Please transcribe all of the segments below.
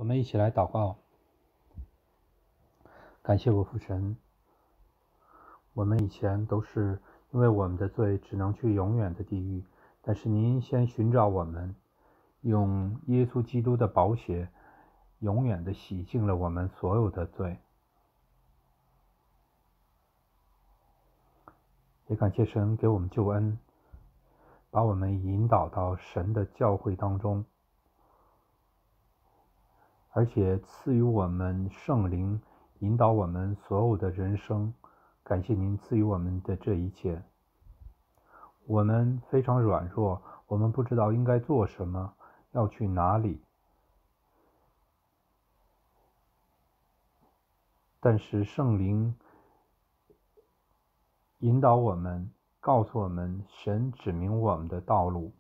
我们一起来祷告。感谢我父神，我们以前都是因为我们的罪只能去永远的地狱，但是您先寻找我们，用耶稣基督的宝血永远的洗净了我们所有的罪。也感谢神给我们救恩，把我们引导到神的教会当中，而且赐予我们圣灵，引导我们所有的人生。感谢您赐予我们的这一切。我们非常软弱，我们不知道应该做什么，要去哪里。但是圣灵引导我们，告诉我们，神指明我们的道路。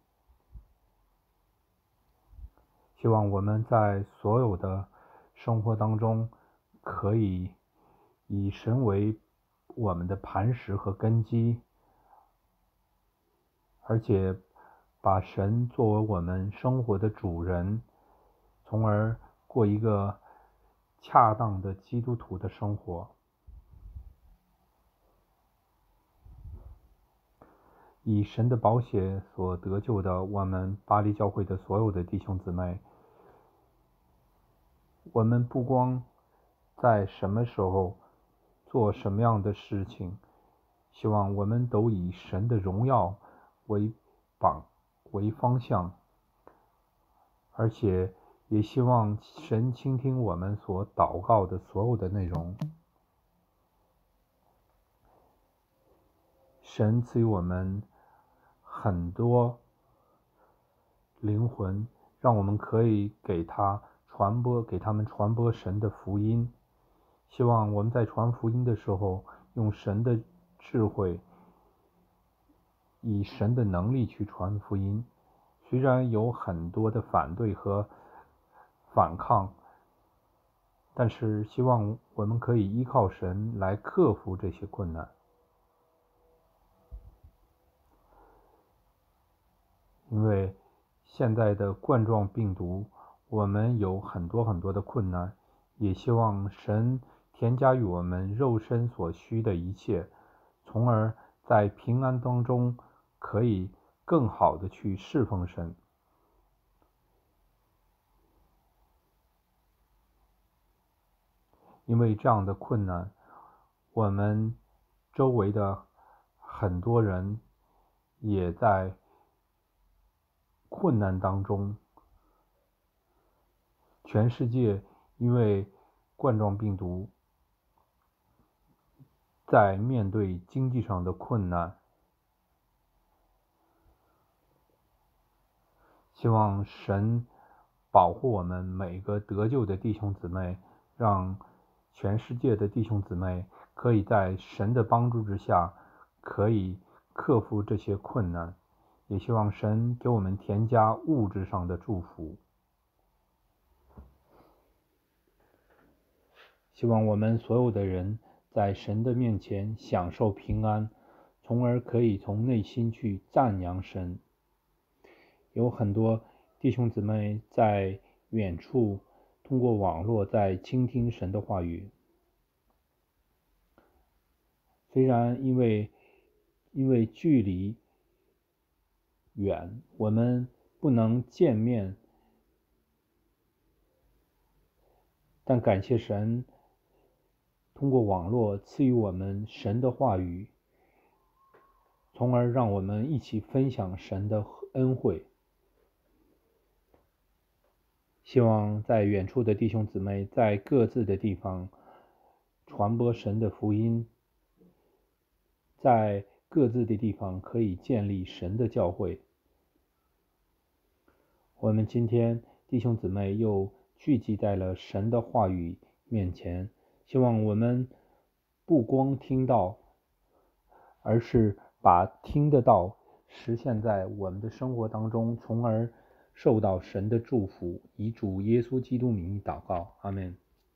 希望我们在所有的生活当中，可以以神为我们的磐石和根基，而且把神作为我们生活的主人，从而过一个恰当的基督徒的生活。以神的宝血所得救的我们巴黎教会的所有的弟兄姊妹，我们不光在什么时候做什么样的事情，希望我们都以神的荣耀为方向，而且也希望神倾听我们所祷告的所有的内容。神赐予我们很多灵魂，让我们可以给他们传播神的福音。希望我们在传福音的时候，用神的智慧，以神的能力去传福音。虽然有很多的反对和反抗，但是希望我们可以依靠神来克服这些困难。因为现在的冠状病毒，我们有很多的困难，也希望神添加于我们肉身所需的一切，从而在平安当中可以更好的去侍奉神。因为这样的困难，我们周围的很多人也在困难当中。全世界因为冠状病毒在面对经济上的困难，希望神保护我们每个得救的弟兄姊妹，让全世界的弟兄姊妹可以在神的帮助之下，可以克服这些困难。也希望神给我们添加物质上的祝福。希望我们所有的人在神的面前享受平安，从而可以从内心去赞扬神。有很多弟兄姊妹在远处通过网络在倾听神的话语，虽然因为距离远，我们不能见面，但感谢神通过网络赐予我们神的话语，从而让我们一起分享神的恩惠。希望在远处的弟兄姊妹在各自的地方传播神的福音，在各自的地方可以建立神的教会。我们今天弟兄姊妹又聚集在了神的话语面前，希望我们不光听到，而是把听得到实现在我们的生活当中，从而受到神的祝福。以主耶稣基督名义祷告，阿们。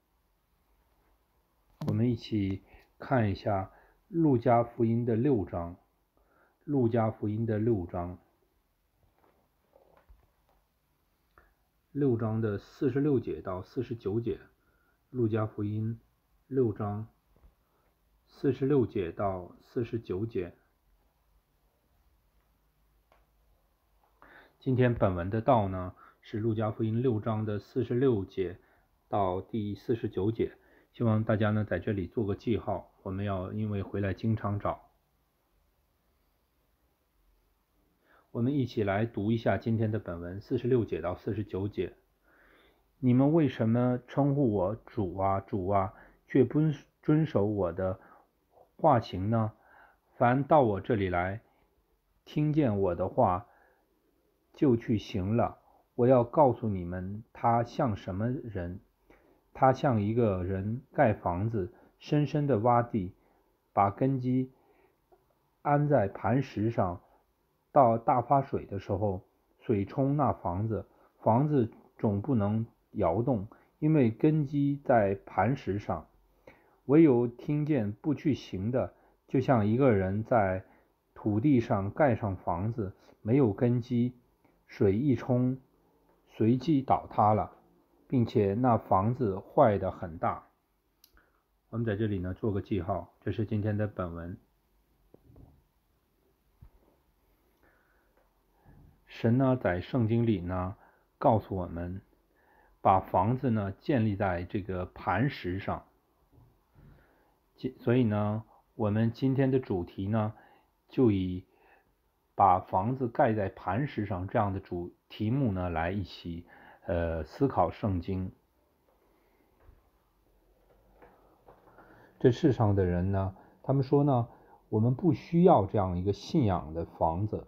我们一起看一下路加福音的6章。路加福音的6章， 6章的46节到49节，路加福音6章46节到49节。今天本文的道呢，是路加福音6章的46节到第49节，希望大家呢在这里做个记号，我们要因为回来经常找。我们一起来读一下今天的本文46节到49节。你们为什么称呼我主啊主啊，却不遵守我的话情呢？凡到我这里来，听见我的话就去行了。我要告诉你们，他像什么人？他像一个人盖房子，深深的挖地，把根基安在磐石上。到大发水的时候，水冲那房子，房子总不能摇动，因为根基在磐石上。唯有听见不去行的，就像一个人在土地上盖上房子，没有根基，水一冲，随即倒塌了，并且那房子坏得很大。我们在这里呢做个记号，这是今天的本文。神呢在圣经里呢告诉我们，把房子呢建立在这个磐石上。所以呢，我们今天的主题呢，就以把房子盖在磐石上这样的题目呢，来一起思考圣经。这世上的人呢，他们说呢，我们不需要这样一个信仰的房子。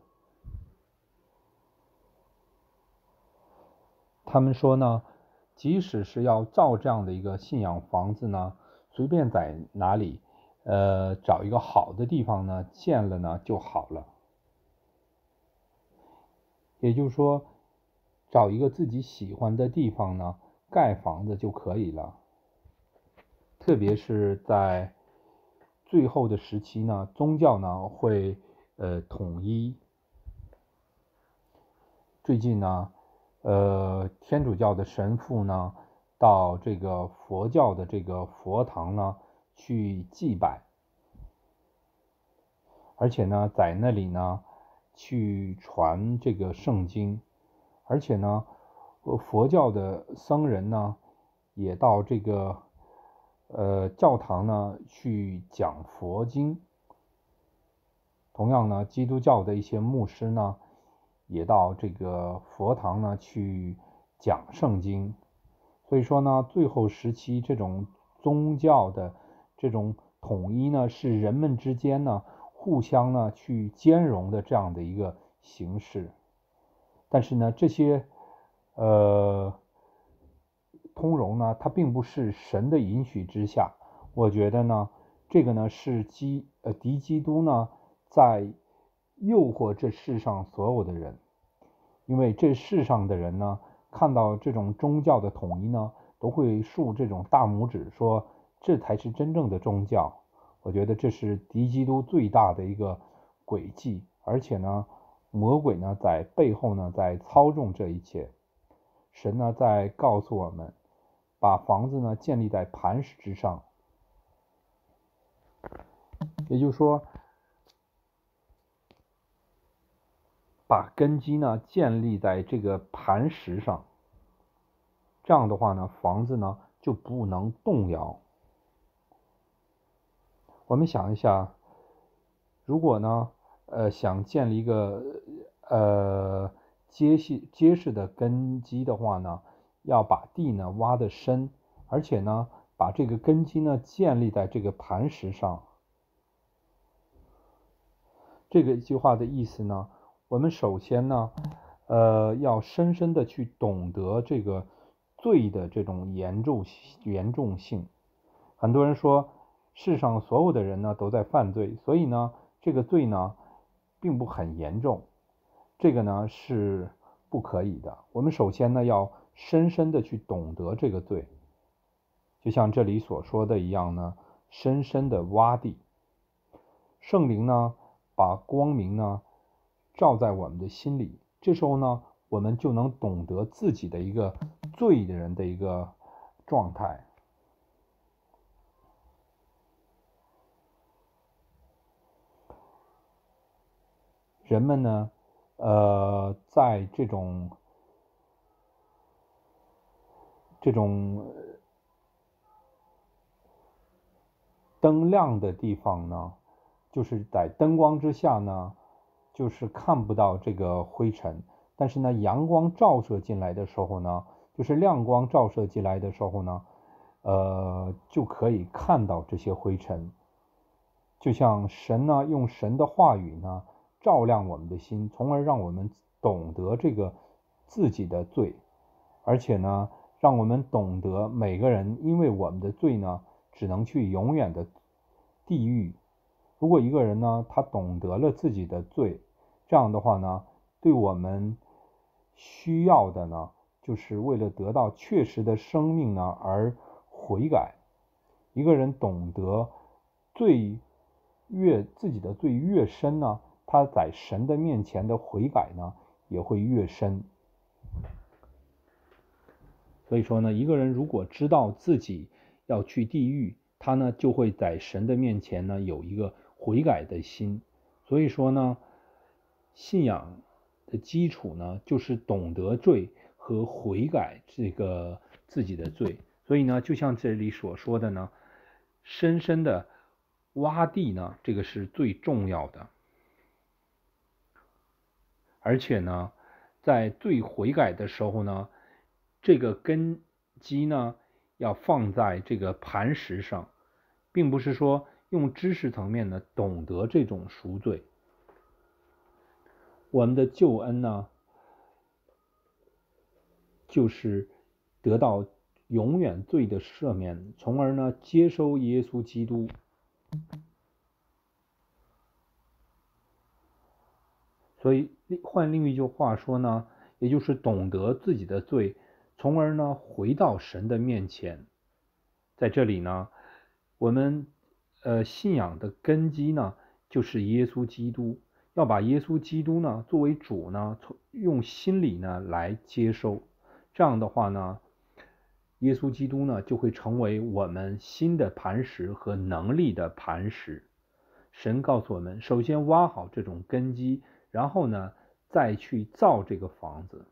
他们说呢，即使是要造这样的一个信仰房子呢，随便在哪里找一个好的地方呢建了呢就好了。也就是说，找一个自己喜欢的地方呢盖房子就可以了。特别是在最后的时期呢，宗教呢会统一。最近呢天主教的神父呢到这个佛教的这个佛堂呢去祭拜，而且呢在那里呢去传这个圣经，而且呢佛教的僧人呢也到这个教堂呢去讲佛经。同样呢，基督教的一些牧师呢也到这个佛堂呢去讲圣经。所以说呢，最后时期这种宗教的这种统一呢，是人们之间呢互相呢去兼容的这样的一个形式。但是呢，这些通融呢，它并不是神的允许之下。我觉得呢，这个呢是敌基督呢在诱惑这世上所有的人。因为这世上的人呢，看到这种宗教的统一呢，都会竖这种大拇指，说这才是真正的宗教。我觉得这是敌基督最大的一个诡计，而且呢，魔鬼呢在背后呢在操纵这一切。神呢在告诉我们，把房子呢建立在磐石之上，也就是说，把根基呢建立在这个磐石上，这样的话呢，房子呢就不能动摇。我们想一下，如果呢想建立一个结实的根基的话呢，要把地呢挖得深，而且呢把这个根基呢建立在这个磐石上。这个句话的意思呢，我们首先呢要深深的去懂得这个罪的这种严重性。很多人说世上所有的人呢都在犯罪，所以呢这个罪呢并不很严重，这个呢是不可以的。我们首先呢要深深的去懂得这个罪，就像这里所说的一样呢，深深的挖地。圣灵呢把光明呢照在我们的心里，这时候呢我们就能懂得自己的一个罪的人的一个状态。人们呢，在这种灯亮的地方呢，就是在灯光之下呢，就是看不到这个灰尘。但是呢，阳光照射进来的时候呢，就是亮光照射进来的时候呢，就可以看到这些灰尘。就像神呢，用神的话语呢，照亮我们的心，从而让我们懂得这个自己的罪，而且呢，让我们懂得每个人因为我们的罪呢，只能去永远的地狱。如果一个人呢，他懂得了自己的罪，这样的话呢，对我们需要的呢，就是为了得到确实的生命呢而悔改。一个人懂得自己的罪越深呢，他在神的面前的悔改呢也会越深。所以说呢，一个人如果知道自己要去地狱，他呢就会在神的面前呢有一个悔改的心。所以说呢，信仰的基础呢就是懂得罪和悔改这个自己的罪。所以呢，就像这里所说的呢，深深的挖地呢，这个是最重要的。而且呢，在最悔改的时候呢，这个根基呢要放在这个磐石上，并不是说用知识层面呢懂得这种赎罪。我们的救恩呢，就是得到永远罪的赦免，从而呢接收耶稣基督。所以换另一句话说呢，也就是懂得自己的罪，从而呢回到神的面前。在这里呢，我们信仰的根基呢就是耶稣基督，要把耶稣基督呢作为主呢，用心里呢来接收。这样的话呢，耶稣基督呢就会成为我们新的磐石和能力的磐石。神告诉我们，首先挖好这种根基，然后呢再去造这个房子。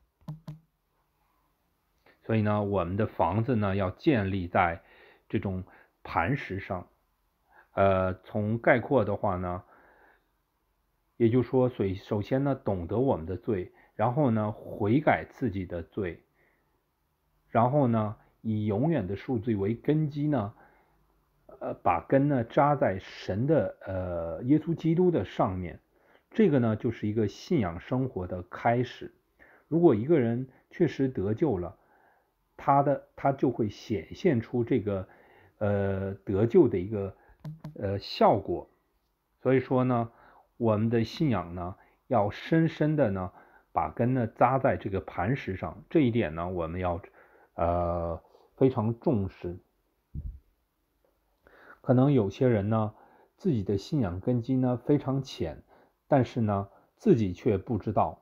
所以呢，我们的房子呢要建立在这种磐石上。从概括的话呢，也就是说，首先呢懂得我们的罪，然后呢悔改自己的罪，然后呢以永远的赎罪为根基呢，把根呢扎在神的耶稣基督的上面。这个呢就是一个信仰生活的开始。如果一个人确实得救了，他就会显现出这个得救的一个效果。所以说呢，我们的信仰呢要深深的呢把根呢扎在这个磐石上，这一点呢我们要非常重视。可能有些人呢自己的信仰根基呢非常浅，但是呢自己却不知道。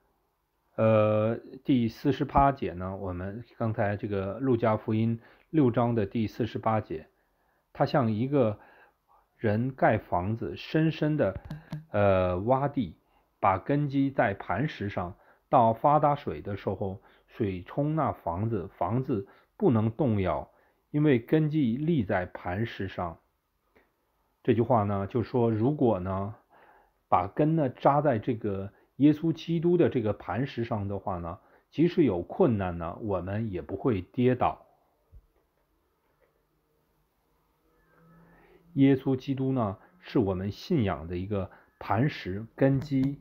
第48节呢，我们刚才这个路加福音6章的第48节，他像一个人盖房子，深深的挖地，把根基在磐石上，到发大水的时候，水冲那房子，房子不能动摇，因为根基立在磐石上。这句话呢，就说如果呢把根呢扎在这个耶稣基督的这个磐石上的话呢，即使有困难呢，我们也不会跌倒。耶稣基督呢，是我们信仰的一个磐石根基。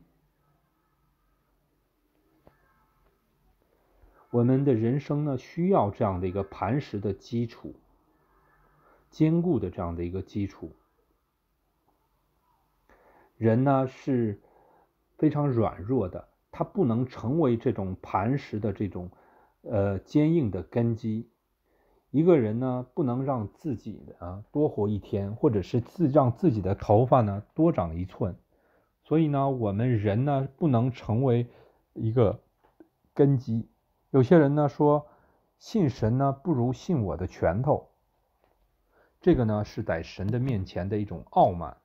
我们的人生呢，需要这样的一个磐石的基础，坚固的这样的一个基础。人呢是非常软弱的，他不能成为这种磐石的这种坚硬的根基。一个人呢不能让自己多活一天，或者是让自己的头发呢多长1寸。所以呢，我们人呢不能成为一个根基。有些人呢说，信神呢不如信我的拳头，这个呢是在神的面前的一种傲慢。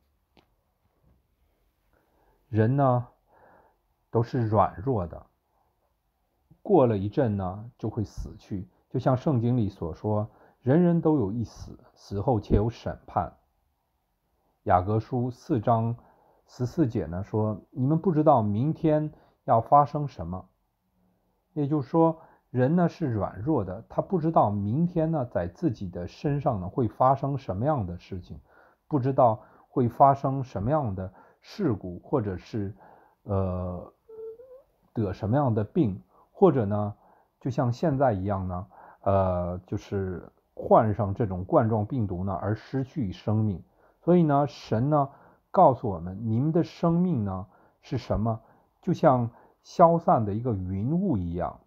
人呢都是软弱的，过了一阵呢就会死去，就像圣经里所说，人人都有一死，死后且有审判。雅各书4章14节呢说，你们不知道明天要发生什么。也就是说，人呢是软弱的，他不知道明天呢在自己的身上呢会发生什么样的事情，不知道会发生什么样的事故，或者是得什么样的病，或者呢就像现在一样呢就是患上这种冠状病毒呢而失去生命。所以呢神呢告诉我们，你们的生命呢是什么？就像消散的一个云雾一样。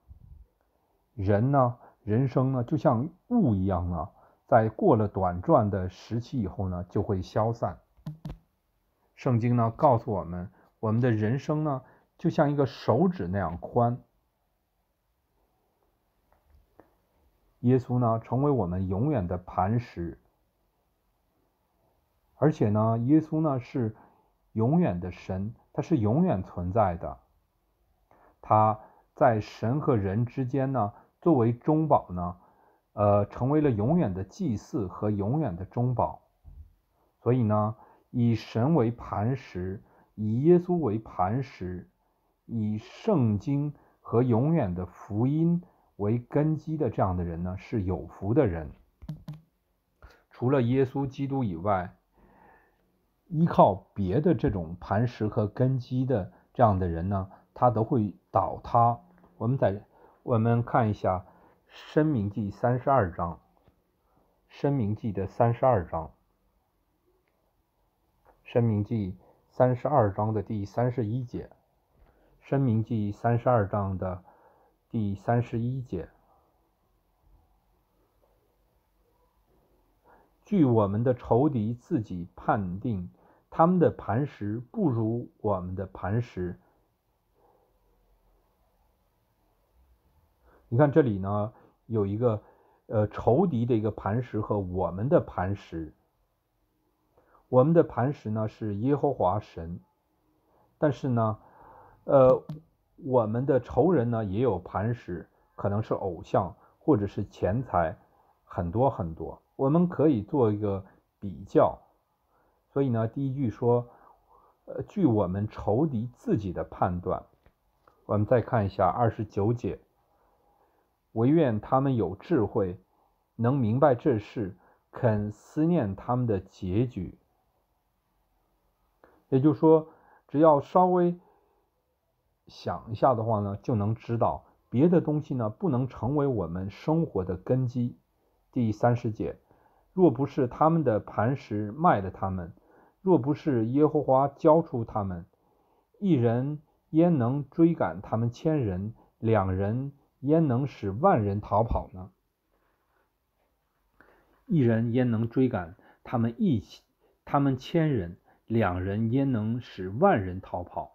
人生呢就像雾一样呢，在过了短暂的时期以后呢就会消散。圣经呢告诉我们，我们的人生呢就像一个手指那样宽。耶稣呢成为我们永远的磐石，而且呢耶稣呢是永远的神，他是永远存在的。他在神和人之间呢作为中保呢成为了永远的祭祀和永远的中保。所以呢以神为磐石，以耶稣为磐石，以圣经和永远的福音为根基的这样的人呢是有福的人。除了耶稣基督以外，依靠别的这种磐石和根基的这样的人呢，他都会倒塌。我们看一下申命记32章，申命记的32章，申命记32章的第31节，申命记32章的第31节，据我们的仇敌自己判定，他们的磐石不如我们的磐石。你看这里呢有一个仇敌的一个磐石和我们的磐石。我们的磐石呢是耶和华神，但是呢我们的仇人呢也有磐石，可能是偶像或者是钱财，很多很多。我们可以做一个比较。所以呢第一句说据我们仇敌自己的判断。我们再看一下29节，惟愿他们有智慧，能明白这事，肯思念他们的结局。也就是说，只要稍微想一下的话呢，就能知道别的东西呢不能成为我们生活的根基。第30节，若不是他们的磐石卖了他们，若不是耶和华交出他们，一人焉能追赶他们1000人，两人焉能使万人逃跑呢？一人焉能追赶他们1000人，两人焉能使万人逃跑？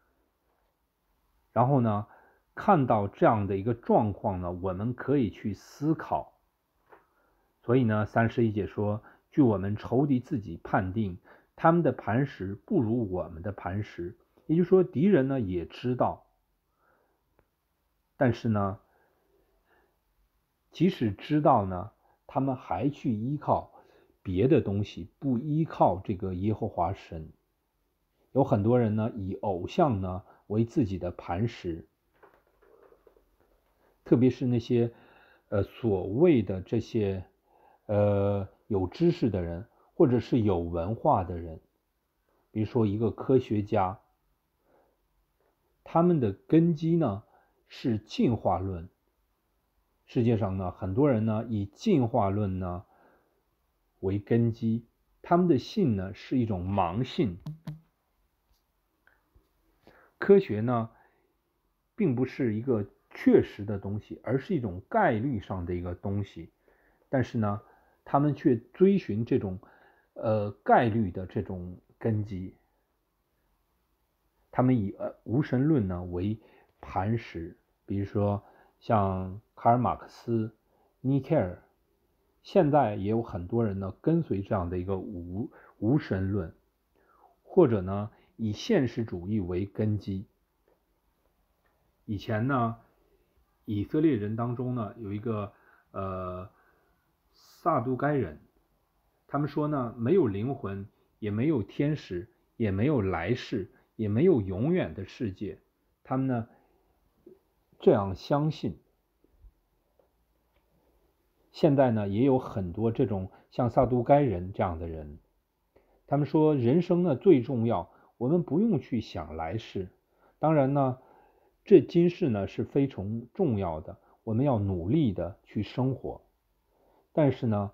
然后呢，看到这样的一个状况呢，我们可以去思考。所以呢31节说，据我们仇敌自己判定，他们的磐石不如我们的磐石。也就是说，敌人呢也知道，但是呢即使知道呢，他们还去依靠别的东西，不依靠这个耶和华神。有很多人呢以偶像呢为自己的磐石，特别是那些所谓的这些有知识的人，或者是有文化的人，比如说一个科学家，他们的根基呢是进化论。世界上呢很多人呢以进化论呢为根基，他们的信呢是一种盲信。科学呢并不是一个确实的东西，而是一种概率上的一个东西，但是呢他们却追寻这种概率的这种根基。他们以无神论呢为磐石。 比如说像卡尔马克思、尼克尔，现在也有很多人呢跟随这样的一个无神论，或者呢以现实主义为根基。以前呢，以色列人当中呢有一个撒都该人，他们说呢没有灵魂，也没有天使，也没有来世，也没有永远的世界，他们呢这样相信。现在呢也有很多这种像撒都该人这样的人，他们说人生呢最重要，我们不用去想来世，当然呢这今世呢是非常重要的，我们要努力的去生活，但是呢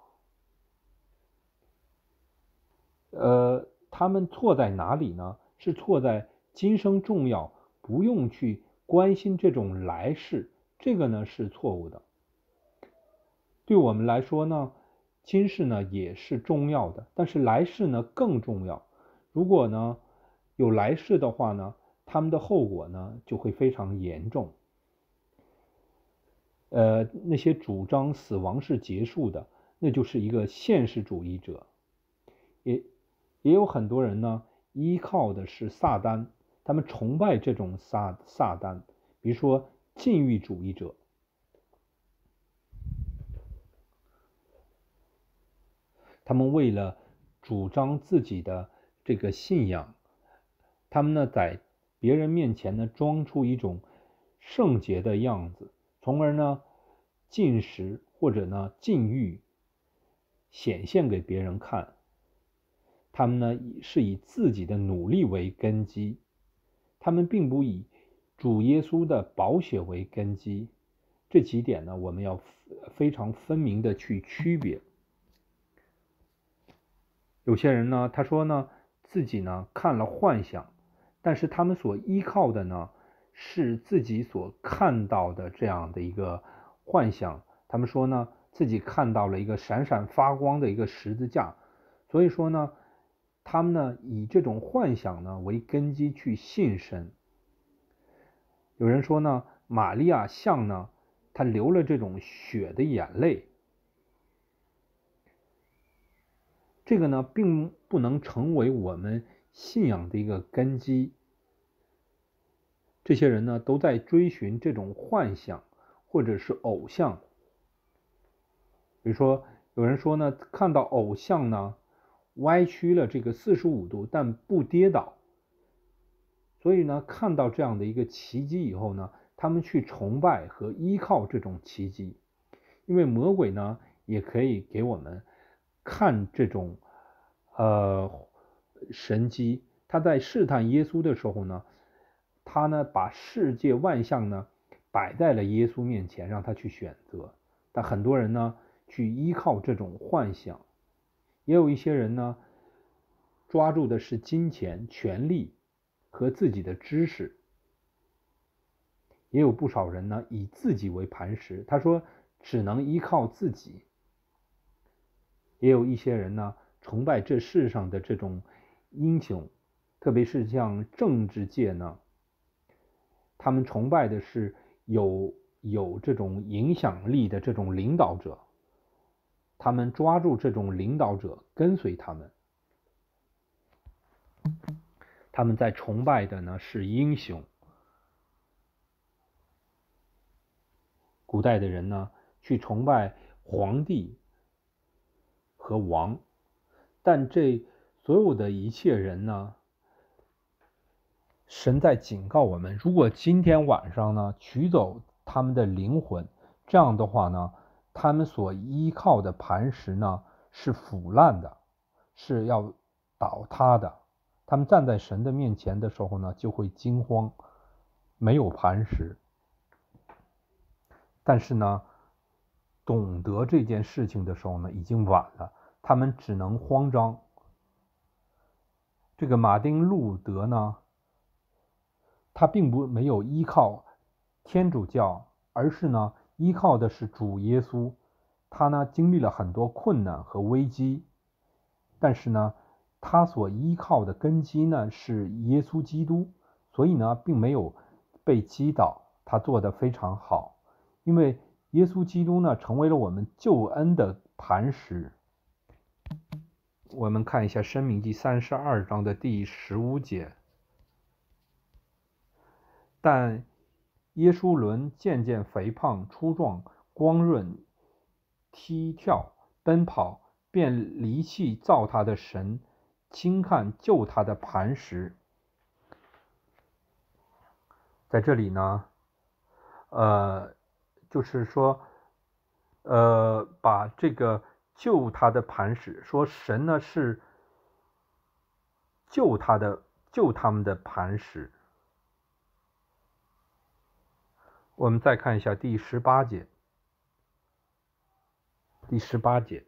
他们错在哪里呢？是错在今生重要，不用去关心这种来世，这个呢是错误的。对我们来说呢，今世呢也是重要的，但是来世呢更重要。如果呢有来世的话呢，他们的后果呢就会非常严重。那些主张死亡是结束的，那就是一个现实主义者。也有很多人呢依靠的是撒旦，他们崇拜这种撒旦，比如说禁欲主义者。他们为了主张自己的这个信仰，他们呢在别人面前呢装出一种圣洁的样子，从而呢进食或者呢禁欲，显现给别人看。他们呢是以自己的努力为根基，他们并不以主耶稣的宝血为根基。这几点呢我们要非常分明的去区别。有些人呢他说呢自己呢看了幻想，但是他们所依靠的呢是自己所看到的这样的一个幻想。他们说呢自己看到了一个闪闪发光的一个十字架，所以说呢他们呢以这种幻想呢为根基去信神。有人说呢玛利亚像呢她流了这种血的眼泪，这个呢并不能成为我们信仰的一个根基。这些人呢都在追寻这种幻想或者是偶像。比如说有人说呢看到偶像呢歪曲了这个45度但不跌倒，所以呢看到这样的一个奇迹以后呢，他们去崇拜和依靠这种奇迹。因为魔鬼呢也可以给我们看这种神迹。他在试探耶稣的时候呢，他呢把世界万象呢摆在了耶稣面前，让他去选择。但很多人呢去依靠这种幻想，也有一些人呢抓住的是金钱、权力和自己的知识。也有不少人呢以自己为磐石，他说只能依靠自己。也有一些人呢崇拜这世上的这种英雄，特别是像政治界呢，他们崇拜的是有这种影响力的这种领导者，他们抓住这种领导者跟随他们。他们在崇拜的呢是英雄。古代的人呢去崇拜皇帝和王，但这所有的一切人呢，神在警告我们，如果今天晚上呢取走他们的灵魂，这样的话呢，他们所依靠的磐石呢是腐烂的，是要倒塌的。他们站在神的面前的时候呢，就会惊慌，没有磐石。但是呢懂得这件事情的时候呢已经晚了，他们只能慌张。这个马丁路德呢，他并没有依靠天主教，而是呢依靠的是主耶稣。他呢经历了很多困难和危机，但是呢他所依靠的根基呢是耶稣基督，所以呢并没有被击倒。 他做得非常好，因为耶稣基督呢成为了我们救恩的磐石。我们看一下申命记32章的第15节。但耶稣伦渐渐肥胖粗壮，光润，踢跳奔跑，便离弃造他的神，轻看救他的磐石。在这里呢就是说把这个救他的磐石，说神呢是救他们的磐石。我们再看一下第18节。第18节，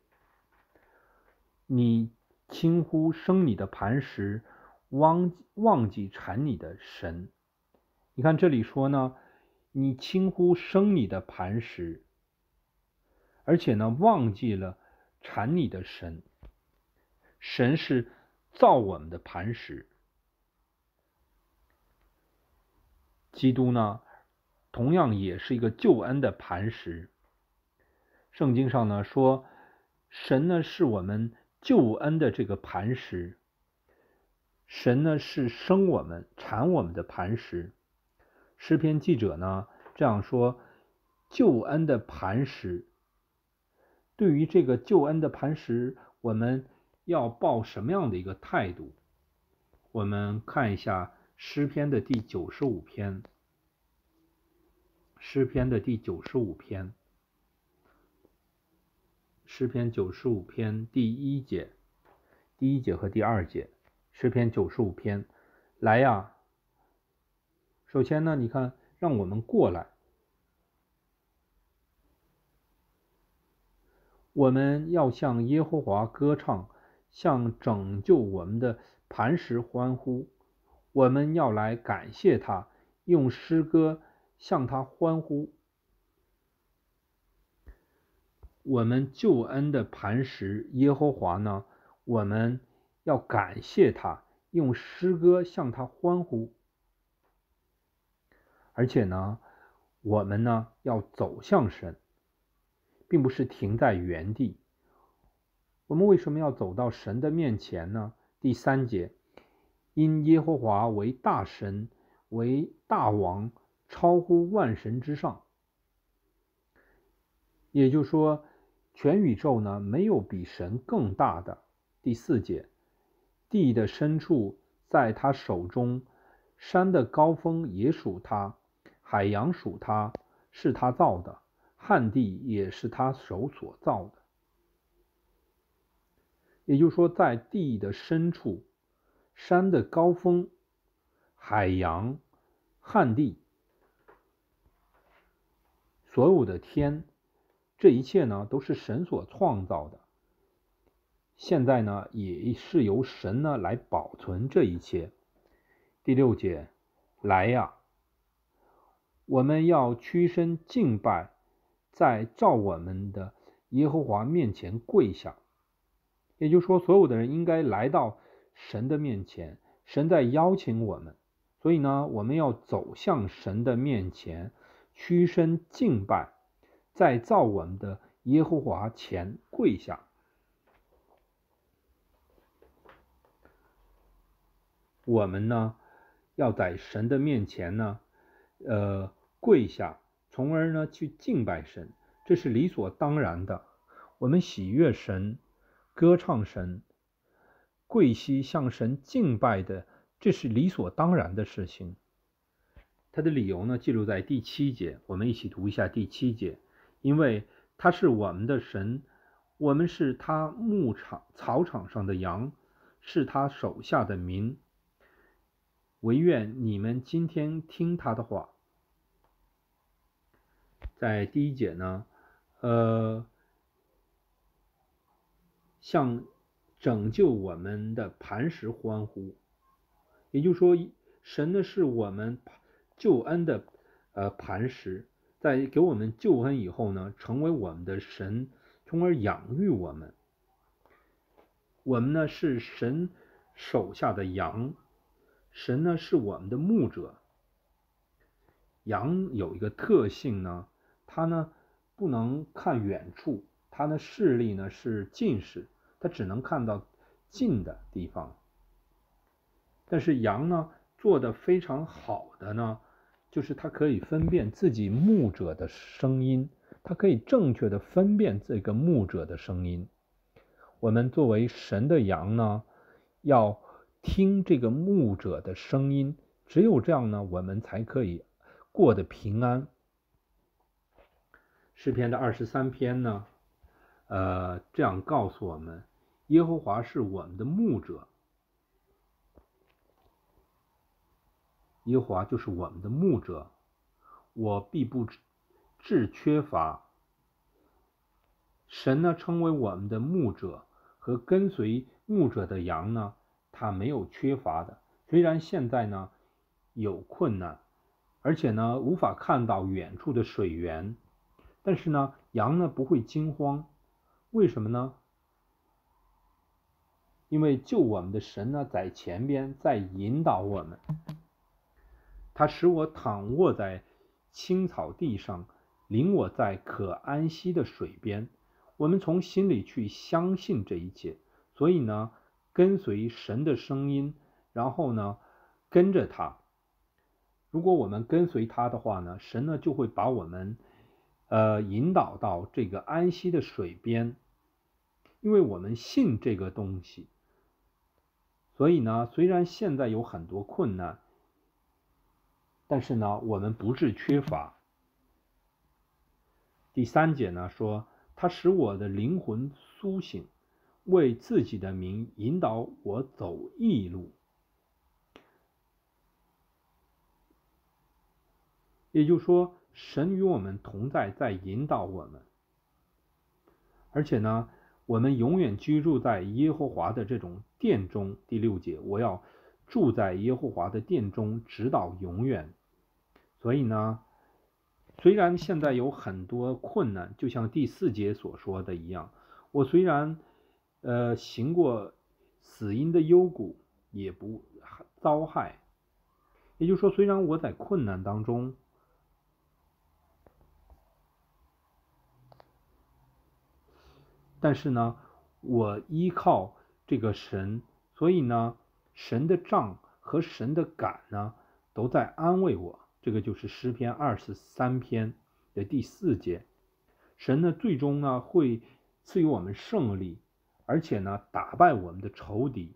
你轻忽生你的磐石，忘记缠你的神。你看这里说呢，你轻忽生你的磐石，而且呢忘记了缠你的神。神是造我们的磐石，基督呢同样也是一个救恩的磐石。圣经上呢说，神呢是我们救恩的这个磐石，神呢是生我们缠我们的磐石。诗篇记者呢这样说，救恩的磐石。对于这个救恩的磐石，我们要抱什么样的一个态度？我们看一下诗篇的第95篇。诗篇的第95篇，诗篇95篇第1节，第1节和第2节。诗篇95篇，来呀！首先呢，你看，让我们过来，我们要向耶和华歌唱，向拯救我们的磐石欢呼。我们要来感谢他，用诗歌向他欢呼。我们救恩的磐石耶和华呢，我们要感谢他，用诗歌向他欢呼。而且呢，我们呢要走向神，并不是停在原地。我们为什么要走到神的面前呢？第3节，因耶和华为大神，为大王，超乎万神之上。也就是说，全宇宙呢没有比神更大的。第4节，地的深处在他手中，山的高峰也属他，海洋属他，是他造的，旱地也是他手所造的。也就是说，在地的深处，山的高峰，海洋，旱地，所有的天，这一切呢都是神所创造的。现在呢也是由神呢来保存这一切。第6节，来呀！我们要屈身敬拜，在造我们的耶和华面前跪下。也就是说，所有的人应该来到神的面前，神在邀请我们，所以呢，我们要走向神的面前，屈身敬拜，在造我们的耶和华前跪下。我们呢，要在神的面前呢，跪下，从而呢去敬拜神，这是理所当然的。我们喜悦神，歌唱神，跪膝向神敬拜的，这是理所当然的事情。他的理由呢，记录在第7节，我们一起读一下第7节。因为他是我们的神，我们是他草场上的羊，是他手下的民。惟愿你们今天听他的话。在第1节呢，向拯救我们的磐石欢呼。也就是说，神呢是我们救恩的磐石，在给我们救恩以后呢，成为我们的神，从而养育我们。我们呢是神手下的羊，神呢是我们的牧者。 羊有一个特性呢，它呢不能看远处，它的视力呢是近视，它只能看到近的地方。但是羊呢做得非常好的呢，就是它可以分辨自己牧者的声音，它可以正确的分辨这个牧者的声音。我们作为神的羊呢，要听这个牧者的声音，只有这样呢，我们才可以过得平安。诗篇的23篇呢，这样告诉我们，耶和华是我们的牧者，耶和华就是我们的牧者，我必不致缺乏。神呢称为我们的牧者，和跟随牧者的羊呢，它没有缺乏的。虽然现在呢有困难，而且呢无法看到远处的水源，但是呢羊呢不会惊慌。为什么呢？因为救我们的神呢在前边，在引导我们。他使我躺卧在青草地上，领我在可安息的水边。我们从心里去相信这一切，所以呢跟随神的声音，然后呢跟着他。如果我们跟随他的话呢，神呢就会把我们引导到这个安息的水边，因为我们信这个东西。所以呢虽然现在有很多困难，但是呢我们不致缺乏。第3节呢说，他使我的灵魂苏醒，为自己的名引导我走义路。也就是说，神与我们同在，在引导我们。而且呢我们永远居住在耶和华的这种殿中。第6节，我要住在耶和华的殿中，直到永远。所以呢虽然现在有很多困难，就像第4节所说的一样，我虽然行过死荫的幽谷，也不遭害。也就是说，虽然我在困难当中，但是呢我依靠这个神，所以呢神的杖和神的杆呢都在安慰我。这个就是诗篇23篇的第4节。神呢最终呢会赐予我们胜利，而且呢打败我们的仇敌，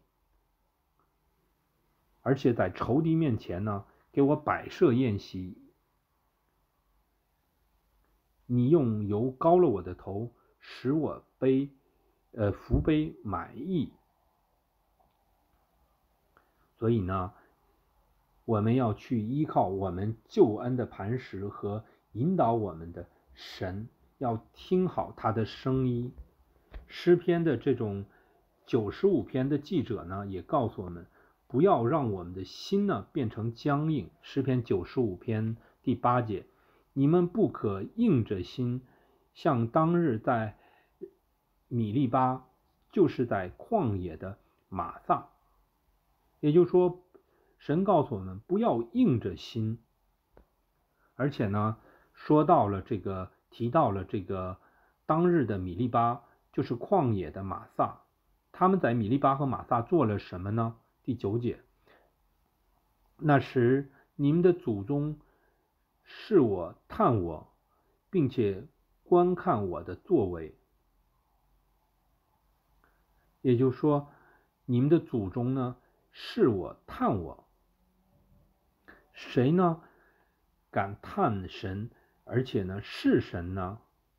而且在仇敌面前呢给我摆设宴席。你用油膏了我的头，使我福杯满溢。所以呢我们要去依靠我们救恩的磐石和引导我们的神，要听好他的声音。诗篇的这种95篇的记者呢也告诉我们，不要让我们的心呢变成僵硬。诗篇95篇第8节，你们不可硬着心，像当日在米利巴，就是在旷野的玛撒。也就是说，神告诉我们不要硬着心。而且呢提到了这个当日的米利巴，就是旷野的玛撒。他们在米利巴和玛撒做了什么呢？第9节，那时你们的祖宗视我探我，并且观看我的作为。也就是说，你们的祖宗呢视我探我。谁呢敢探神，而且呢是神呢？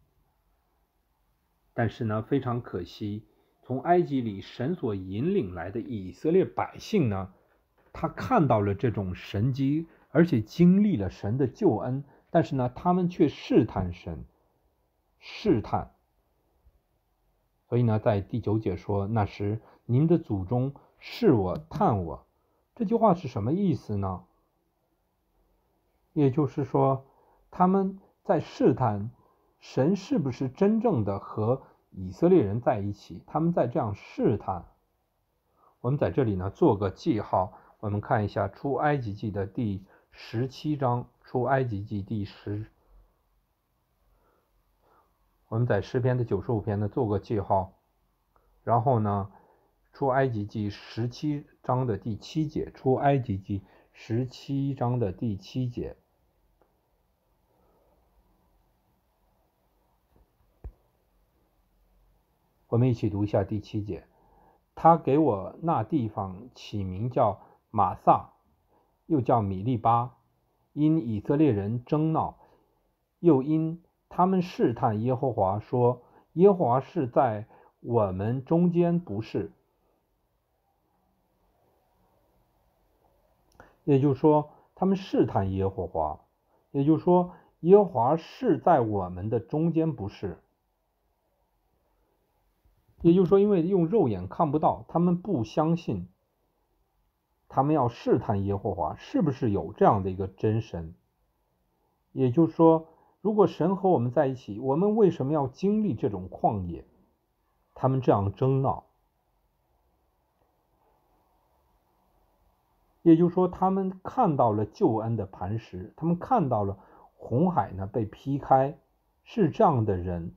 但是呢非常可惜，从埃及里神所引领来的以色列百姓呢，他看到了这种神迹，而且经历了神的救恩，但是呢他们却试探神，试探。所以呢在第9节说，那时您的祖宗视我探我。这句话是什么意思呢？也就是说，他们在试探神是不是真正的和以色列人在一起，他们在这样试探。我们在这里呢做个记号，我们看一下出埃及记的第17章， 出埃及记第10，我们在诗篇的95篇呢做个记号，然后呢出埃及记17章的第7节，出埃及记17章的第7节，我们一起读一下第7节。他给我那地方起名叫玛撒，又叫米利巴，因以色列人争闹，又因他们试探耶和华，说耶和华是在我们中间不是。也就是说他们试探耶和华，也就是说耶和华是在我们的中间不是。也就是说因为用肉眼看不到，他们不相信，他们要试探耶和华是不是有这样的一个真神。也就是说如果神和我们在一起，我们为什么要经历这种旷野？他们这样争闹，也就是说他们看到了救恩的磐石，他们看到了红海呢被劈开，是这样的人，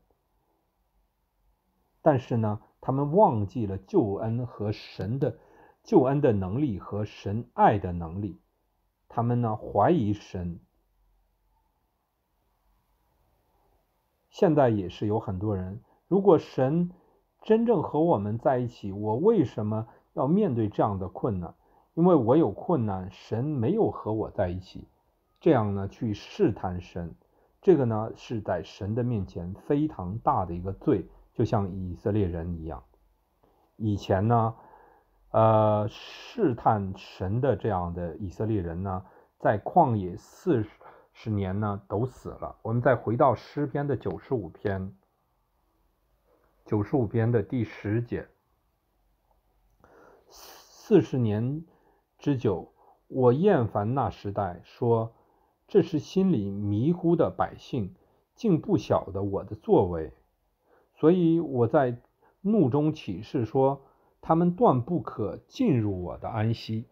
但是呢他们忘记了救恩和神的救恩的能力和神爱的能力，他们呢怀疑神。现在也是有很多人，如果神真正和我们在一起，我为什么要面对这样的困难？因为我有困难，神没有和我在一起，这样呢去试探神，这个呢是在神的面前非常大的一个罪，就像以色列人一样。以前呢试探神的这样的以色列人呢，在旷野40年呢都死了。我们再回到诗篇的95篇的第10节，40年之久，我厌烦那时代，说这是心里迷糊的百姓，竟不晓得我的作为。所以我在怒中起誓说，他们断不可进入我的安息。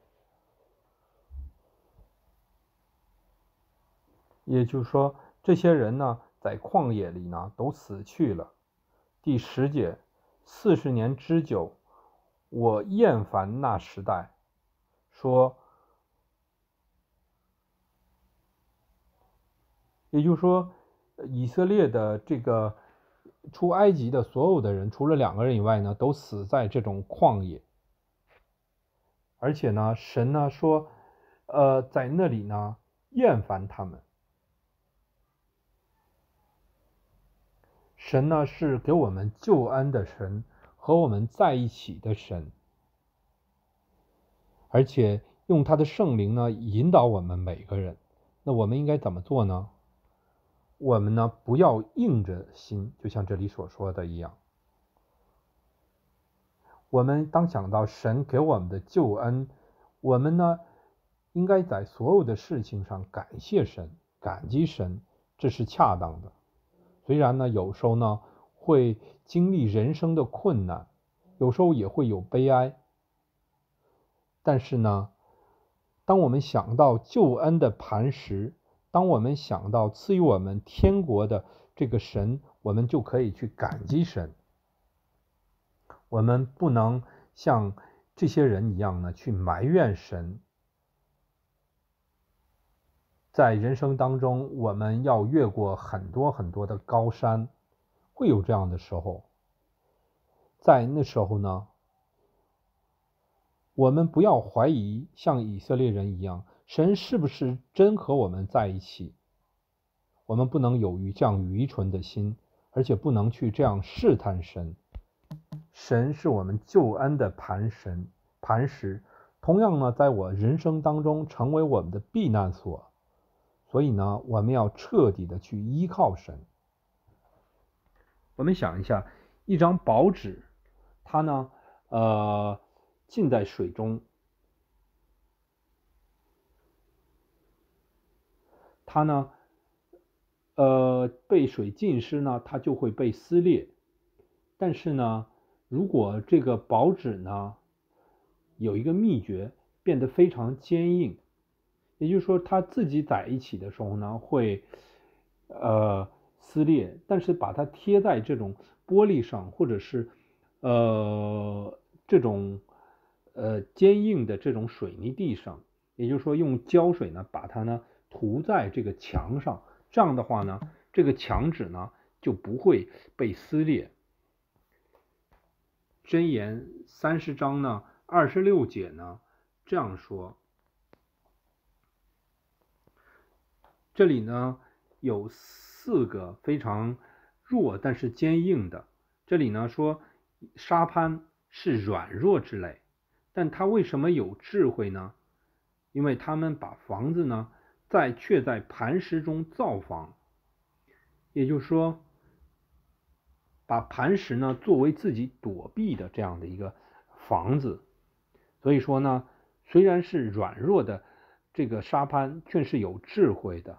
也就是说这些人呢在旷野里呢都死去了。第10节，40年之久，我厌烦那时代，说也就是说以色列的这个出埃及的所有的人，除了2个人以外呢，都死在这种旷野。而且呢神呢说在那里呢厌烦他们。神呢是给我们救恩的神，和我们在一起的神，而且用他的圣灵呢引导我们每个人。那我们应该怎么做呢？我们呢不要硬着心，就像这里所说的一样，我们当想到神给我们的救恩，我们呢应该在所有的事情上感谢神，感激神，这是恰当的。虽然呢有时候呢会经历人生的困难，有时候也会有悲哀，但是呢当我们想到救恩的磐石，当我们想到赐予我们天国的这个神，我们就可以去感激神。我们不能像这些人一样呢去埋怨神。在人生当中，我们要越过很多很多的高山，会有这样的时候。在那时候呢，我们不要怀疑，像以色列人一样，神是不是真和我们在一起？我们不能有这样愚蠢的心，而且不能去这样试探神。神是我们救恩的磐石，同样呢，在我人生当中成为我们的避难所。所以呢，我们要彻底的去依靠神。我们想一下，一张薄纸，它呢浸在水中，它呢被水浸湿呢，它就会被撕裂。但是呢如果这个薄纸呢有一个秘诀，变得非常坚硬， 也就是说它自己在一起的时候呢会撕裂，但是把它贴在这种玻璃上，或者是这种坚硬的这种水泥地上，也就是说用胶水呢把它呢涂在这个墙上，这样的话呢这个墙纸呢就不会被撕裂。箴言30章呢26节呢这样说，这里呢有4个非常弱但是坚硬的。这里呢说沙潘是软弱之类，但他为什么有智慧呢？因为他们把房子呢却在磐石中造房，也就是说把磐石呢作为自己躲避的这样的一个房子。所以说呢，虽然是软弱的这个沙潘，却是有智慧的。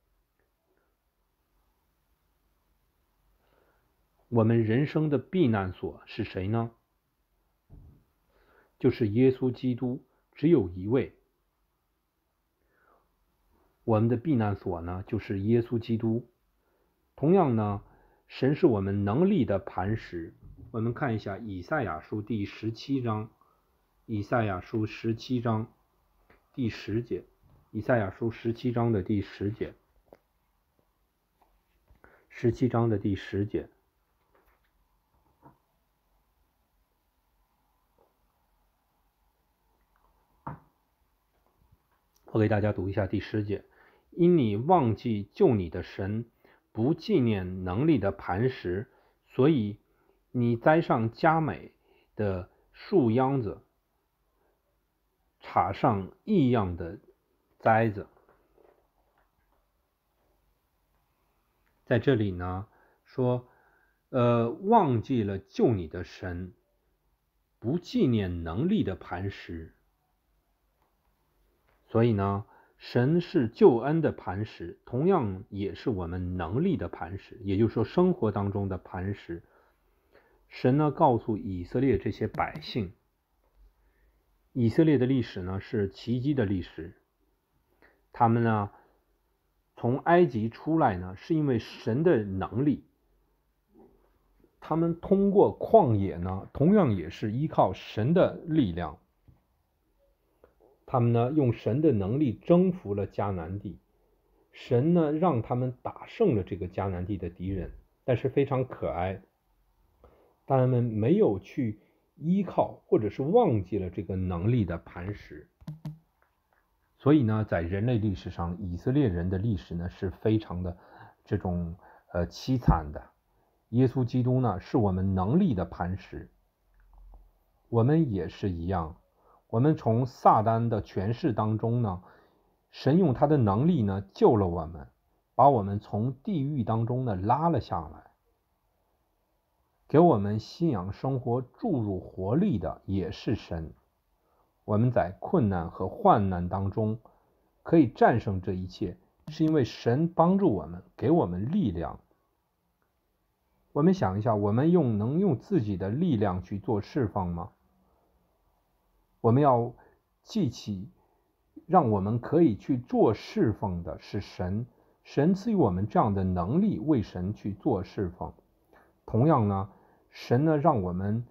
我们人生的避难所是谁呢？就是耶稣基督，只有一位。我们的避难所呢，就是耶稣基督。同样呢，神是我们能力的磐石。我们看一下以赛亚书第17章，以赛亚书17章第10节，以赛亚书17章的第10节，17章的第10节。我给大家读一下第10节。因你忘记救你的神，不纪念能力的磐石，所以你栽上佳美的树秧子，插上异样的栽子。在这里呢说忘记了救你的神，不纪念能力的磐石。所以呢神是救恩的磐石，同样也是我们能力的磐石，也就是说生活当中的磐石。神呢告诉以色列这些百姓，以色列的历史呢是奇迹的历史。他们呢从埃及出来呢是因为神的能力，他们通过旷野呢同样也是依靠神的力量。他们呢用神的能力征服了迦南地，神呢让他们打胜了这个迦南地的敌人。但是非常可爱，他们没有去依靠，或者是忘记了这个能力的磐石。所以呢在人类历史上，以色列人的历史呢是非常的这种凄惨的。耶稣基督呢是我们能力的磐石，我们也是一样。我们从撒旦的权势当中呢，神用他的能力呢救了我们，把我们从地狱当中呢拉了下来，给我们信仰生活注入活力的也是神。我们在困难和患难当中可以战胜这一切，是因为神帮助我们，给我们力量。我们想一下，我们能用自己的力量去做释放吗？我们要记起，让我们可以去做释放的是神，神赐予我们这样的能力，为神去做释放。同样呢，神呢让我们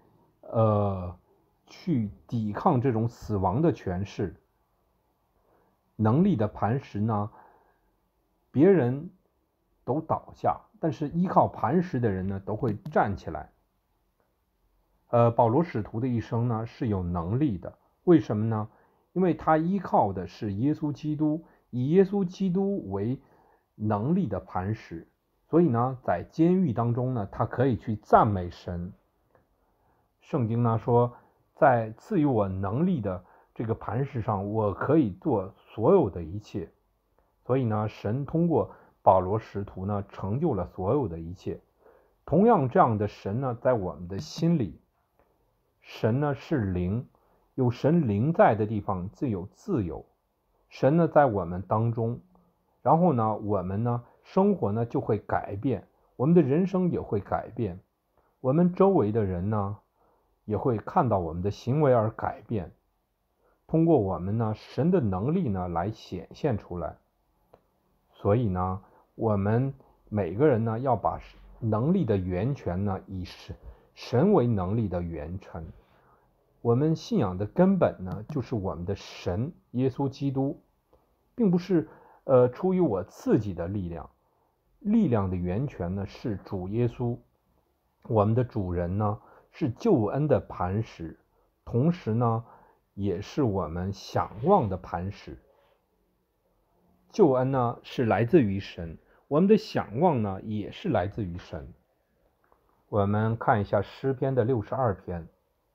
去抵抗这种死亡的权势。能力的磐石呢，别人都倒下，但是依靠磐石的人呢都会站起来。保罗使徒的一生呢是有能力的，为什么呢？因为他依靠的是耶稣基督，以耶稣基督为能力的磐石，所以呢在监狱当中呢他可以去赞美神。圣经呢说，在赐予我能力的这个磐石上，我可以做所有的一切。所以呢神通过保罗使徒呢成就了所有的一切。同样这样的神呢在我们的心里，神呢是灵，有神灵在的地方自有自由。神呢在我们当中，然后呢我们呢生活呢就会改变，我们的人生也会改变，我们周围的人呢也会看到我们的行为而改变。 通过我们呢神的能力呢来显现出来。所以呢，我们每个人呢要把能力的源泉呢以神为能力的源泉。我们信仰的根本呢就是我们的神耶稣基督，并不是出于我自己的力量，力量的源泉呢是主耶稣，我们的主人呢是救恩的磐石，同时呢也是我们想望的磐石。救恩呢是来自于神，我们的想望呢也是来自于神。我们看一下诗篇的62篇，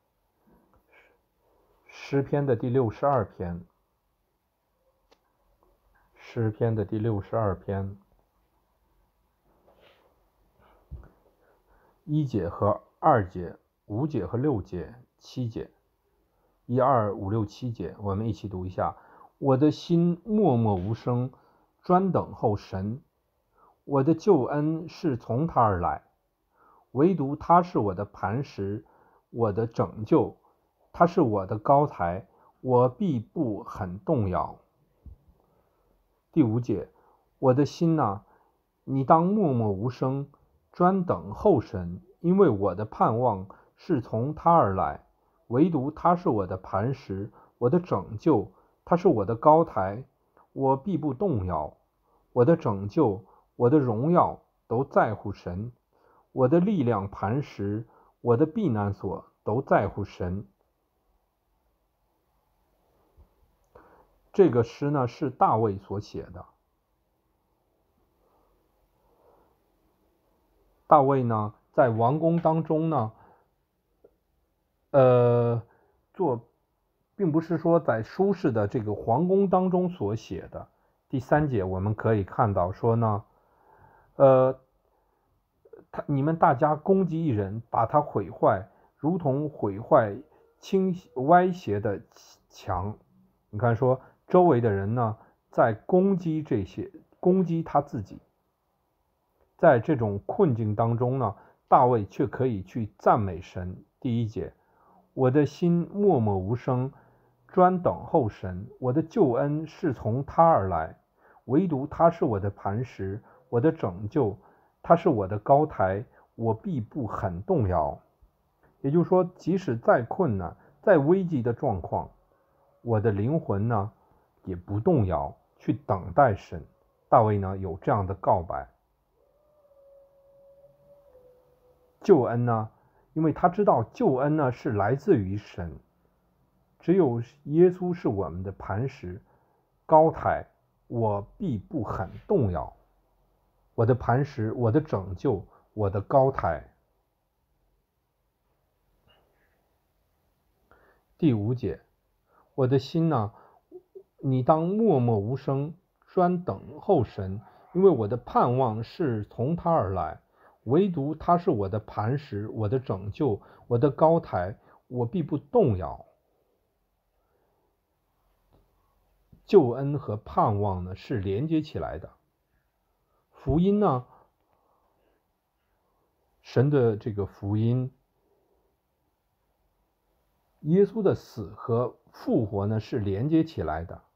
诗篇的第62篇，诗篇的第62篇1节和2节，5节和6节，7节，1、2、5、6、7节，我们一起读一下。我的心默默无声，专等候神，我的救恩是从他而来，唯独他是我的磐石，我的拯救，他是我的高台，我必不很动摇。第5节，我的心哪，你当默默无声，专等候神，因为我的盼望是从他而来，唯独他是我的磐石，我的拯救，他是我的高台，我必不动摇。我的拯救，我的荣耀都在乎神，我的力量磐石，我的避难所都在乎神。这个诗呢是大卫所写的。大卫呢在王宫当中呢，并不是说在舒适的这个皇宫当中所写的。第3节我们可以看到说呢，你们大家攻击一人，把他毁坏，如同毁坏歪斜的墙。你看说周围的人呢在攻击他自己。在这种困境当中呢，大卫却可以去赞美神。第1节，我的心默默无声，专等候神，我的救恩是从他而来，唯独他是我的磐石，我的拯救，他是我的高台，我必不很动摇。也就是说，即使再困难、再危急的状况，我的灵魂呢也不动摇，去等待神。大卫呢有这样的告白。救恩呢，因为他知道救恩呢是来自于神，只有耶稣是我们的磐石高台，我必不很动摇。我的磐石，我的拯救，我的高台。第5节，我的心呢，你当默默无声，专等候神，因为我的盼望是从他而来，唯独他是我的磐石，我的拯救，我的高台，我必不动摇。救恩和盼望呢是连接起来的。福音呢，神的这个福音，耶稣的死和复活呢是连接起来的。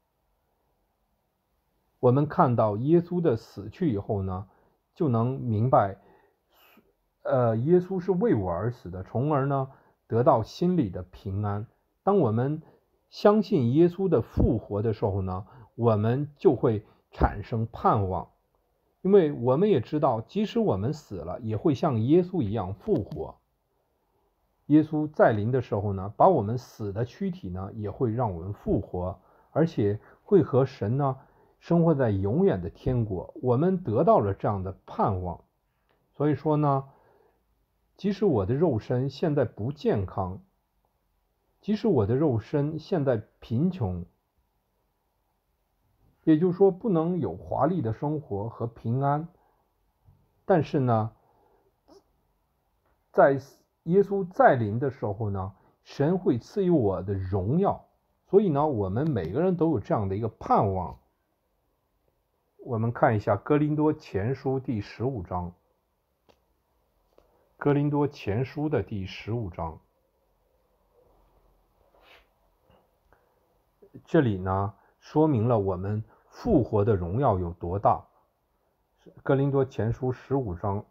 我们看到耶稣的死去以后呢，就能明白耶稣是为我而死的，从而呢得到心里的平安。当我们相信耶稣的复活的时候呢，我们就会产生盼望，因为我们也知道，即使我们死了，也会像耶稣一样复活。耶稣再临的时候呢，把我们死的躯体呢，也会让我们复活，而且会和神呢生活在永远的天国。我们得到了这样的盼望，所以说呢，即使我的肉身现在不健康，即使我的肉身现在贫穷，也就是说不能有华丽的生活和平安，但是呢，在耶稣再临的时候呢，神会赐予我的荣耀。所以呢，我们每个人都有这样的一个盼望。我们看一下哥林多前书第15章，哥林多前书的第15章。 这里呢说明了我们复活的荣耀有多大。哥林多前书15章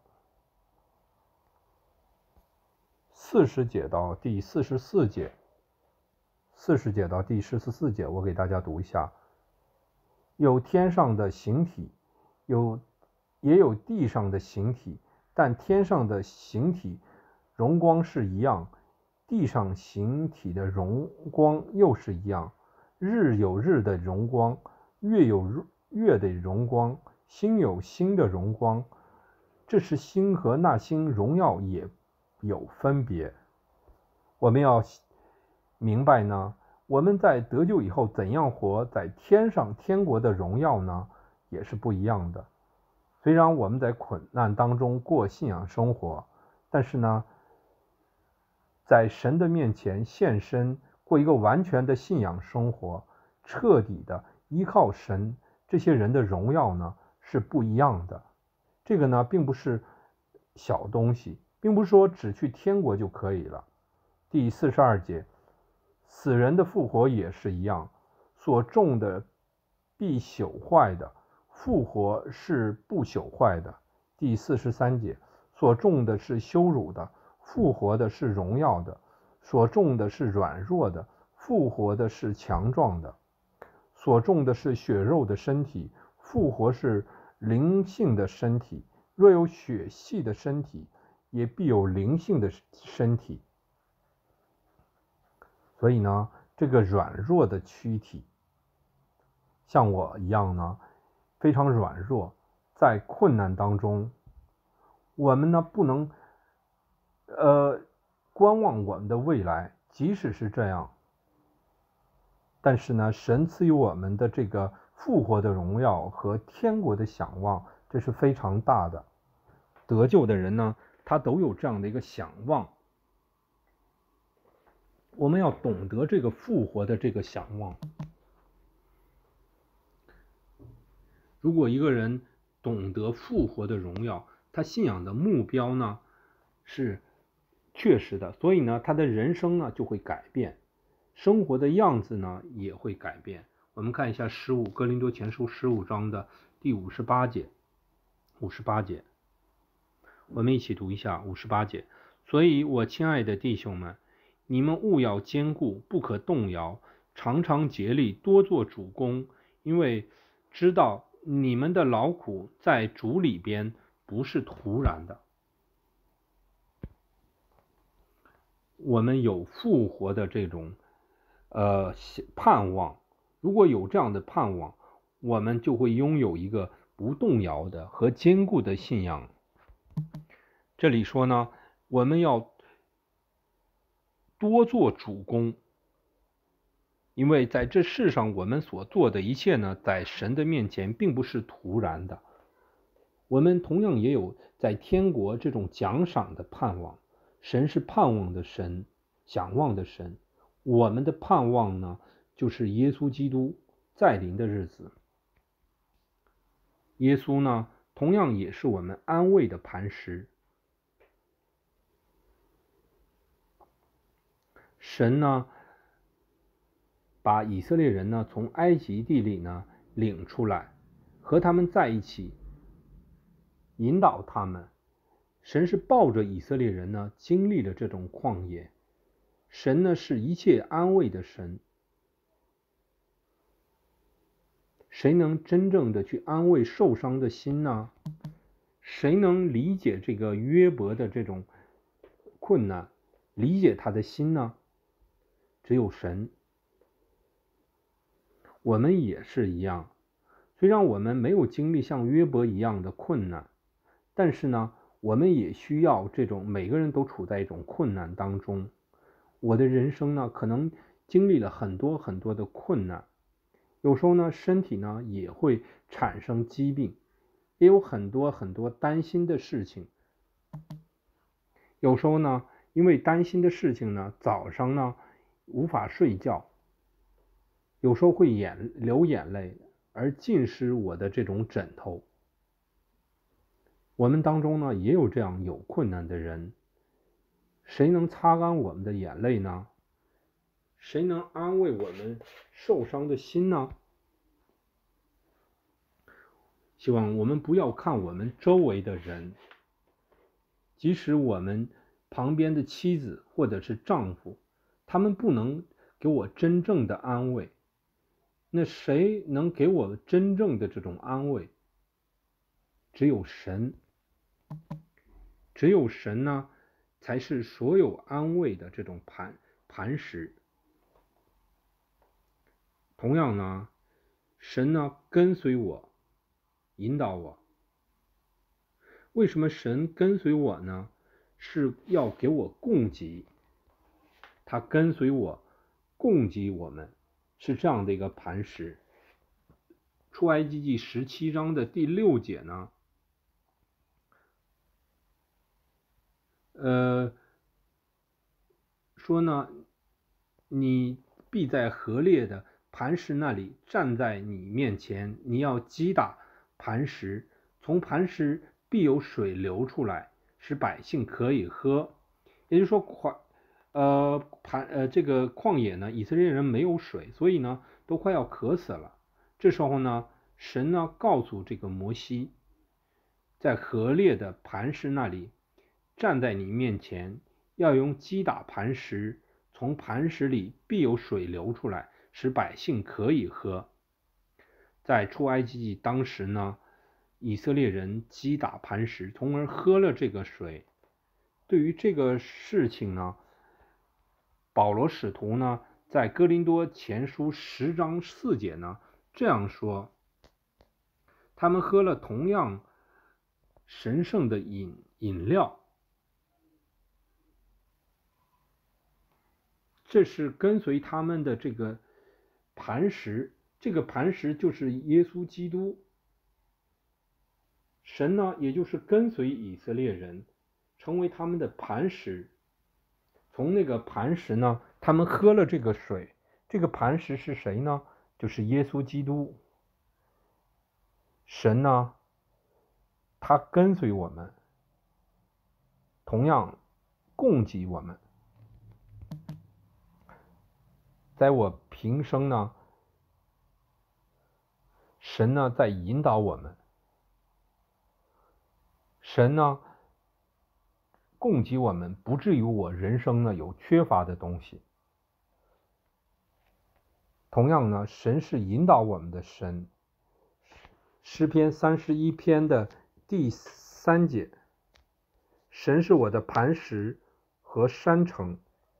40节到第44节，40节到第14节，我给大家读一下。有天上的形体，也有地上的形体，但天上的形体荣光是一样，地上形体的荣光又是一样。日有日的荣光，月有月的荣光，星有星的荣光。这是星和那星荣耀也有分别。我们要明白呢，我们在得救以后怎样活在天上天国的荣耀呢，也是不一样的。虽然我们在困难当中过信仰生活，但是呢，在神的面前献身，过一个完全的信仰生活，彻底的依靠神，这些人的荣耀呢是不一样的。这个呢并不是小东西，并不是说只去天国就可以了。第42节，死人的复活也是一样，所种的必朽坏的，复活是不朽坏的。第43节，所种的是羞辱的，复活的是荣耀的；所种的是软弱的，复活的是强壮的；所种的是血肉的身体，复活是灵性的身体。若有血气的身体，也必有灵性的身体。所以呢，这个软弱的躯体，像我一样呢，非常软弱，在困难当中，我们呢不能观望我们的未来，即使是这样，但是呢，神赐予我们的这个复活的荣耀和天国的想望，这是非常大的。得救的人呢，他都有这样的一个想望。我们要懂得这个复活的这个想望。如果一个人懂得复活的荣耀，他信仰的目标呢是确实的，所以呢，他的人生呢就会改变，生活的样子呢也会改变。我们看一下哥林多前书15章的第58节，58节，我们一起读一下58节。所以我亲爱的弟兄们，你们务要坚固，不可动摇，常常竭力，多做主工，因为知道你们的劳苦在主里边不是徒然的。我们有复活的这种盼望，如果有这样的盼望，我们就会拥有一个不动摇的和坚固的信仰。这里说呢，我们要多做主工，因为在这世上我们所做的一切呢，在神的面前并不是徒然的。我们同样也有在天国这种奖赏的盼望。神是盼望的神，想望的神。我们的盼望呢，就是耶稣基督再临的日子。耶稣呢，同样也是我们安慰的磐石。神呢，把以色列人呢从埃及地里呢领出来，和他们在一起，引导他们。神是抱着以色列人呢经历了这种旷野。神呢是一切安慰的神。谁能真正的去安慰受伤的心呢？谁能理解这个约伯的这种困难，理解他的心呢？只有神。我们也是一样，虽然我们没有经历像约伯一样的困难，但是呢，我们也需要这种，每个人都处在一种困难当中。我的人生呢，可能经历了很多很多的困难，有时候呢，身体呢也会产生疾病，也有很多很多担心的事情。有时候呢，因为担心的事情呢，早上呢无法睡觉，有时候会流眼泪，而浸湿我的这种枕头。我们当中呢，也有这样有困难的人。谁能擦干我们的眼泪呢？ 谁能安慰我们受伤的心呢？希望我们不要看我们周围的人，即使我们旁边的妻子或者是丈夫，他们不能给我真正的安慰，那谁能给我真正的这种安慰？只有神，只有神呢，才是所有安慰的这种磐石。同样呢，神呢跟随我，引导我。为什么神跟随我呢？是要给我供给，他跟随我，供给我们，是这样的一个磐石。出埃及记17章的第6节呢，说呢，你必在河裂的磐石那里站在你面前，你要击打磐石，从磐石必有水流出来，使百姓可以喝。也就是说，这个旷野呢，以色列人没有水，所以呢都快要渴死了。这时候呢，神呢告诉这个摩西，在河裂的磐石那里站在你面前，要用击打磐石，从磐石里必有水流出来，使百姓可以喝。在出埃及记当时呢，以色列人击打磐石，从而喝了这个水。对于这个事情呢，保罗使徒呢在哥林多前书10章4节呢这样说，他们喝了同样神圣的饮料，这是跟随他们的这个磐石，这个磐石就是耶稣基督。神呢，也就是跟随以色列人，成为他们的磐石。从那个磐石呢，他们喝了这个水。这个磐石是谁呢？就是耶稣基督。神呢，他跟随我们，同样供给我们。在我平生呢，神呢在引导我们，神呢供给我们，不至于我人生呢有缺乏的东西。同样呢，神是引导我们的神。诗篇31篇的第3节，神是我的磐石和山城，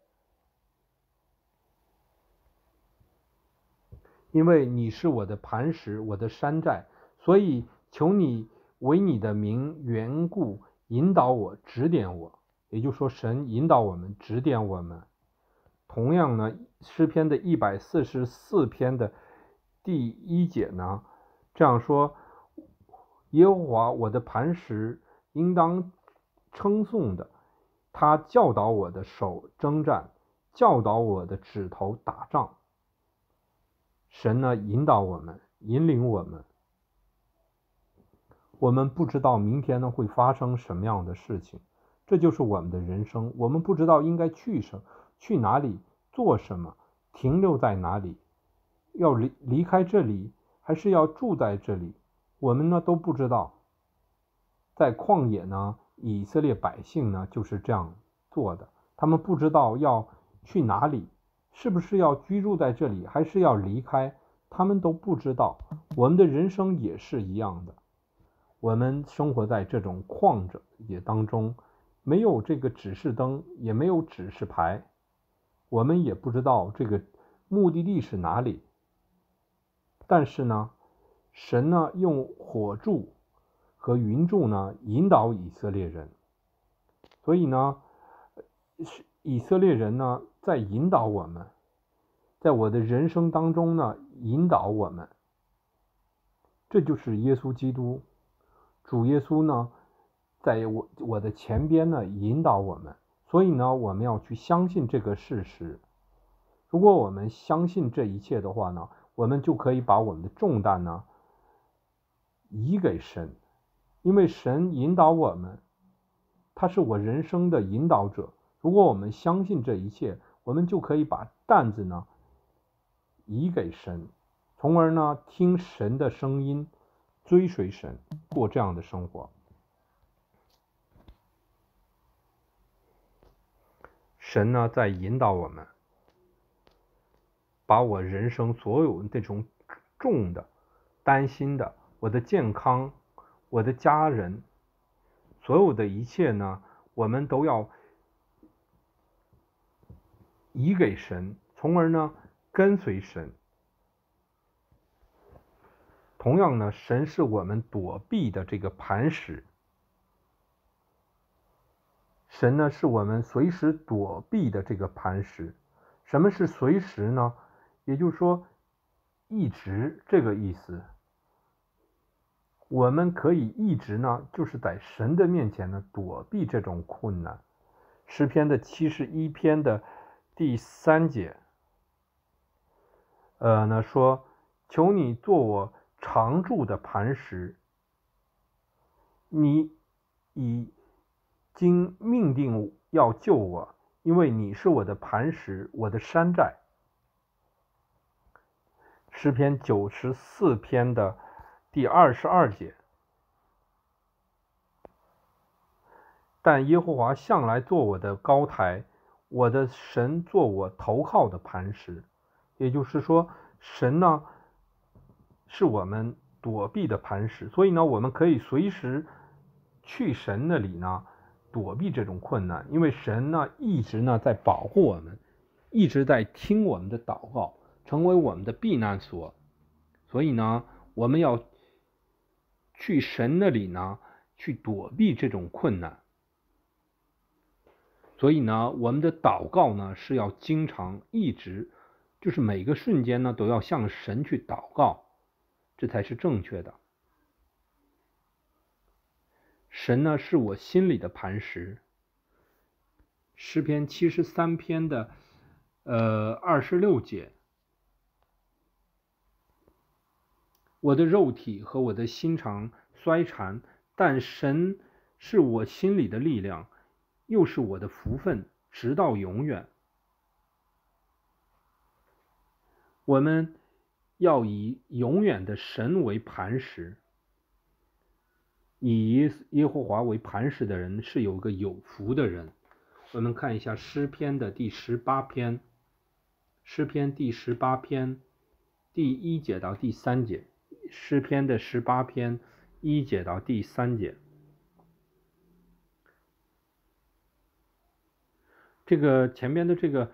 因为你是我的磐石，我的山寨，所以求你为你的名缘故引导我，指点我。也就是说，神引导我们，指点我们。同样呢，诗篇的144篇的第1节呢这样说，耶和华我的磐石应当称颂的，他教导我的手征战，教导我的指头打仗。神呢引导我们，引领我们。我们不知道明天呢会发生什么样的事情，这就是我们的人生。我们不知道应该去哪里，做什么，停留在哪里，要离开这里，还是要住在这里，我们呢都不知道。在旷野呢，以色列百姓呢就是这样做的，他们不知道要去哪里，是不是要居住在这里，还是要离开，他们都不知道。我们的人生也是一样的，我们生活在这种旷野当中，没有这个指示灯，也没有指示牌，我们也不知道这个目的地是哪里。但是呢，神呢用火柱和云柱呢引导以色列人，所以呢，以色列人呢在引导我们，在我的人生当中呢引导我们。这就是耶稣基督，主耶稣呢在我的前边呢引导我们。所以呢，我们要去相信这个事实。如果我们相信这一切的话呢，我们就可以把我们的重担呢移给神，因为神引导我们，他是我人生的引导者。如果我们相信这一切， 我们就可以把担子呢移给神，从而呢听神的声音，追随神，过这样的生活。神呢在引导我们，把我人生所有那种重的、担心的，我的健康、我的家人，所有的一切呢，我们都要移给神，从而呢跟随神。同样呢，神是我们躲避的这个磐石，神呢是我们随时躲避的这个磐石。什么是随时呢？也就是说一直这个意思。我们可以一直呢就是在神的面前呢躲避这种困难。诗篇的71篇的第3节说，求你做我常住的磐石，你已经命定要救我，因为你是我的磐石，我的山寨。诗篇94篇的第22节，但耶和华向来做我的高台，我的神做我投靠的磐石。也就是说，神呢是我们躲避的磐石，所以呢我们可以随时去神那里呢躲避这种困难，因为神呢一直呢在保护我们，一直在听我们的祷告，成为我们的避难所。所以呢我们要去神那里呢去躲避这种困难。所以呢我们的祷告呢是要经常一直就是每个瞬间呢都要向神去祷告，这才是正确的。神呢是我心里的磐石。诗篇73篇的26节，我的肉体和我的心肠衰残，但神是我心里的力量，又是我的福分，直到永远。我们要以永远的神为磐石。以耶和华为磐石的人是有个有福的人。我们看一下诗篇的第18篇，诗篇第18篇第1节到第3节，诗篇的18篇1节到第3节。这个前边的这个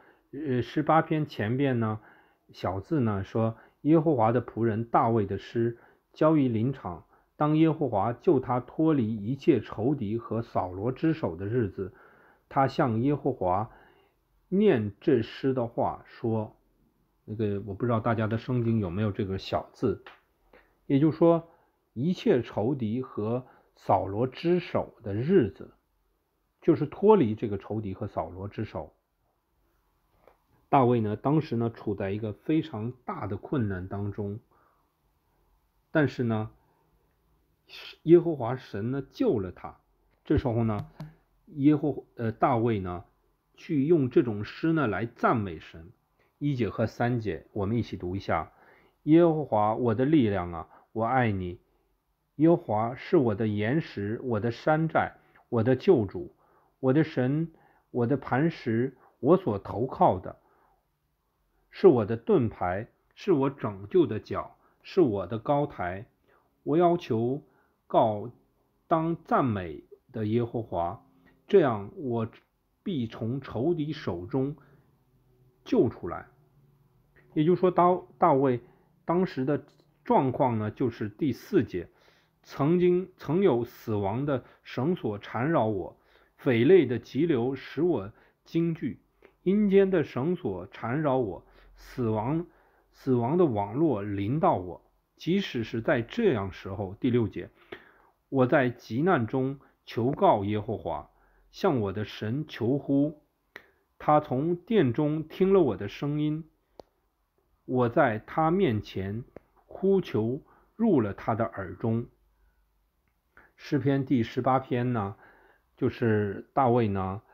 18篇前边呢，小字呢说，耶和华的仆人大卫的诗交于林场，当耶和华救他脱离一切仇敌和扫罗之手的日子，他向耶和华念这诗的话说，那个我不知道大家的圣经有没有这个小字，也就是说一切仇敌和扫罗之手的日子，就是脱离这个仇敌和扫罗之手。大卫呢当时呢处在一个非常大的困难当中，但是呢耶和华神呢救了他。这时候呢大卫呢去用这种诗呢来赞美神。1节和3节我们一起读一下。耶和华我的力量啊，我爱你。耶和华是我的岩石，我的山寨，我的救主，我的神，我的磐石，我所投靠的，是我的盾牌，是我拯救的脚，是我的高台。我要求当赞美的耶和华，这样我必从仇敌手中救出来。也就是说大卫当时的状况呢，就是第4节，曾有死亡的绳索缠绕我，匪类的急流使我惊惧，阴间的绳索缠绕我，死亡的网络临到我。即使是在这样时候，第6节，我在急难中求告耶和华，向我的神求呼，他从殿中听了我的声音，我在他面前呼求，入了他的耳中。诗篇第18篇呢，就是大卫呢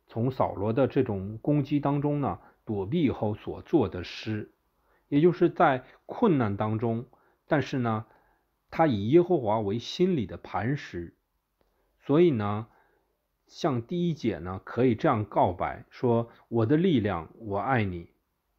从扫罗的这种攻击当中呢躲避以后所做的诗，也就是在困难当中，但是呢他以耶和华为心里的磐石，所以呢像第一节呢可以这样告白说：我的力量，我爱你。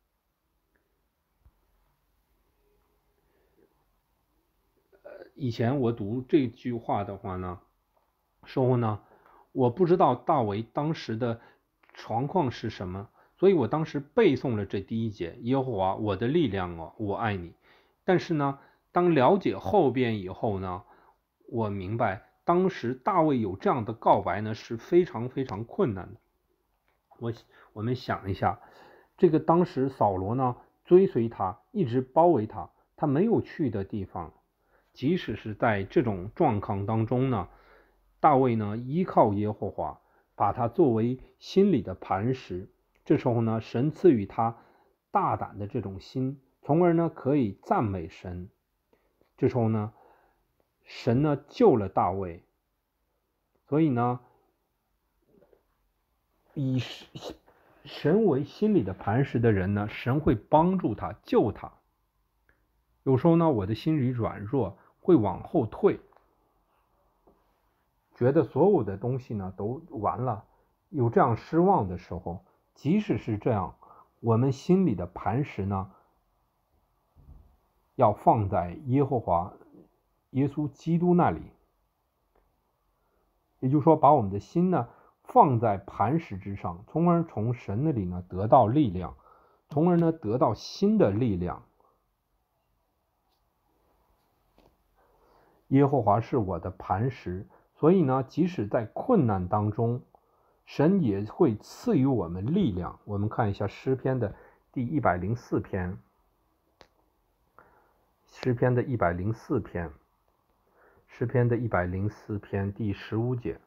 以前我读这句话的话呢，我不知道大卫当时的状况是什么，所以我当时背诵了这第一节：耶和华，我的力量哦，我爱你。但是呢，当了解后边以后呢，我明白当时大卫有这样的告白呢是非常非常困难的。我们想一下，这个当时扫罗呢追随他，一直包围他，他没有去的地方。即使是在这种状况当中呢，大卫呢依靠耶和华，把他作为心里的磐石。这时候呢，神赐予他大胆的这种心，从而呢可以赞美神。这时候呢，神呢救了大卫，所以呢，以神为心里的磐石的人呢，神会帮助他，救他。有时候呢，我的心里软弱，会往后退，觉得所有的东西呢都完了，有这样失望的时候，即使是这样，我们心里的磐石呢，要放在耶和华、耶稣基督那里。也就是说，把我们的心呢放在磐石之上，从而从神那里呢得到力量，从而呢得到新的力量。耶和华是我的磐石，所以呢，即使在困难当中，神也会赐予我们力量。我们看一下诗篇的第104篇，诗篇的104篇，诗篇的104篇第15节，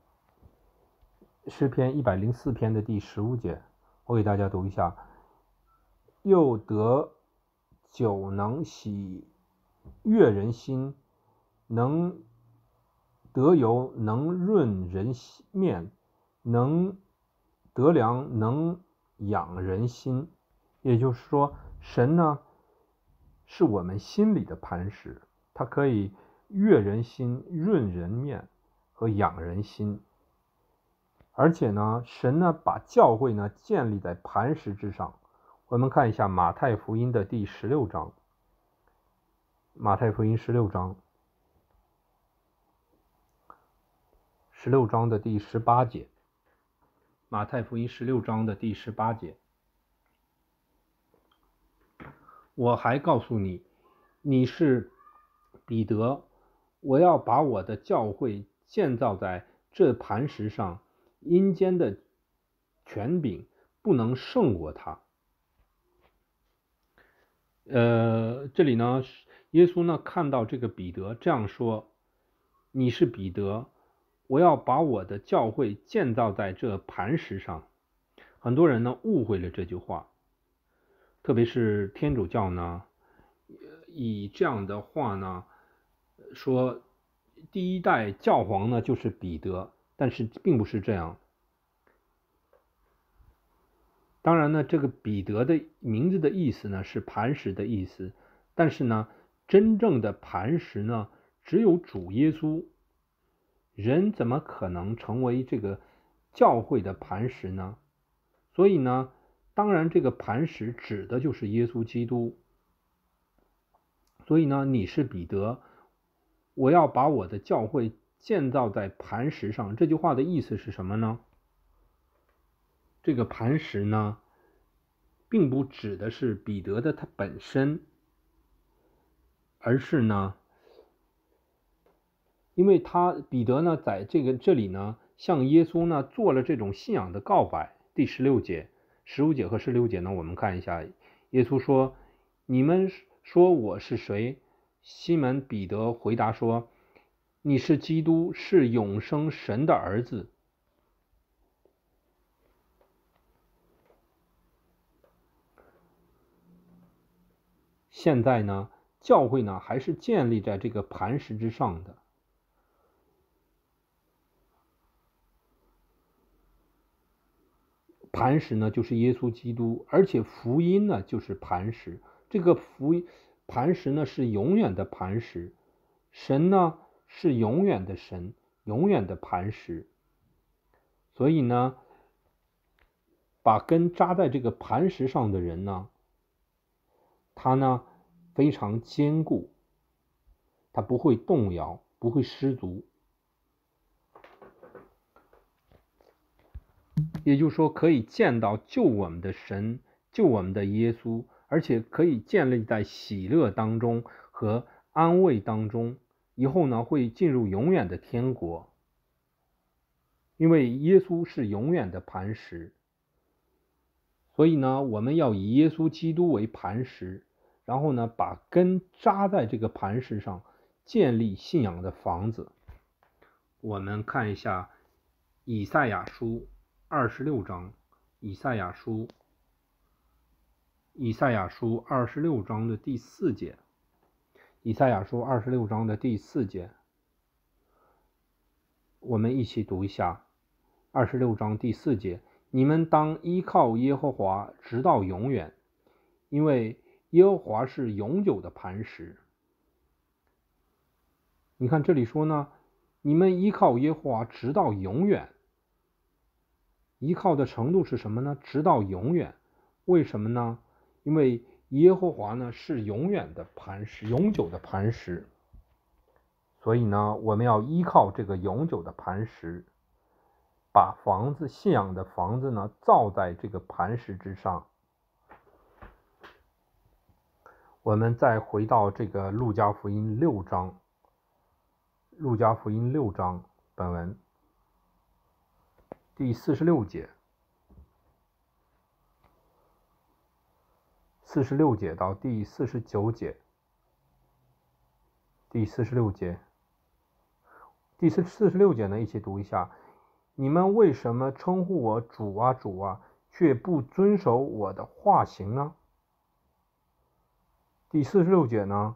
诗篇104篇的第15节，我给大家读一下：又得酒能喜悦人心，能得油能润人面，能得粮能养人心。也就是说，神呢是我们心里的磐石，它可以悦人心、润人面和养人心。而且呢，神呢把教会呢建立在磐石之上。我们看一下马太福音的第16章，马太福音16章，16章的第18节，马太福音16章的第18节。我还告诉你，你是彼得，我要把我的教会建造在这磐石上，阴间的权柄不能胜过他。这里呢，耶稣呢看到这个彼得这样说：你是彼得，我要把我的教会建造在这磐石上。很多人呢误会了这句话，特别是天主教呢，以这样的话呢说第一代教皇呢就是彼得，但是并不是这样。当然呢，这个彼得的名字的意思呢是磐石的意思，但是呢，真正的磐石呢只有主耶稣，人怎么可能成为这个教会的磐石呢？所以呢，当然这个磐石指的就是耶稣基督。所以呢，你是彼得，我要把我的教会建造在磐石上。这句话的意思是什么呢？这个磐石呢，并不指的是彼得的他本身，而是呢，因为彼得呢，在这里呢，向耶稣呢做了这种信仰的告白。第16节、15节和16节呢，我们看一下，耶稣说：“你们说我是谁？”西门彼得回答说：“你是基督，是永生神的儿子。”现在呢，教会呢还是建立在这个磐石之上的。 磐石呢就是耶稣基督，而且福音呢就是磐石。这个磐石呢是永远的磐石，神呢是永远的神，永远的磐石。所以呢，把根扎在这个磐石上的人呢，他呢非常坚固，他不会动摇，不会失足。也就是说，可以见到救我们的神，救我们的耶稣，而且可以建立在喜乐当中和安慰当中，以后呢会进入永远的天国。因为耶稣是永远的磐石，所以呢我们要以耶稣基督为磐石，然后呢把根扎在这个磐石上，建立信仰的房子。我们看一下以赛亚书26章，以赛亚书26章的第4节，以赛亚书26章的第4节，我们一起读一下26章第4节，你们当依靠耶和华直到永远，因为耶和华是永久的磐石。你看这里说呢，你们依靠耶和华直到永远，依靠的程度是什么呢？直到永远。为什么呢？因为耶和华呢是永远的磐石，永久的磐石。所以呢，我们要依靠这个永久的磐石，把房子，信仰的房子呢造在这个磐石之上。我们再回到这个路加福音6章，路加福音6章本文第46节，46节到第49节，第46节呢，一起读一下。你们为什么称呼我主啊主啊，却不遵守我的话行呢？第46节呢，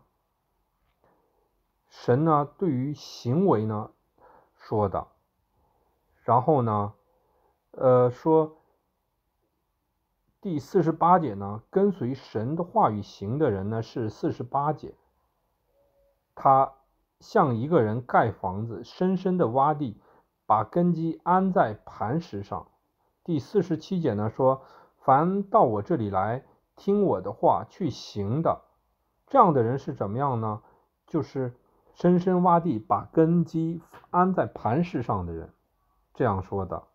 神呢对于行为呢说的，然后呢说第48节呢，跟随神的话语行的人呢是48节，他像一个人盖房子，深深的挖地，把根基安在磐石上。第47节呢说，凡到我这里来听我的话去行的，这样的人是怎么样呢？就是深深挖地，把根基安在磐石上的人，这样说的。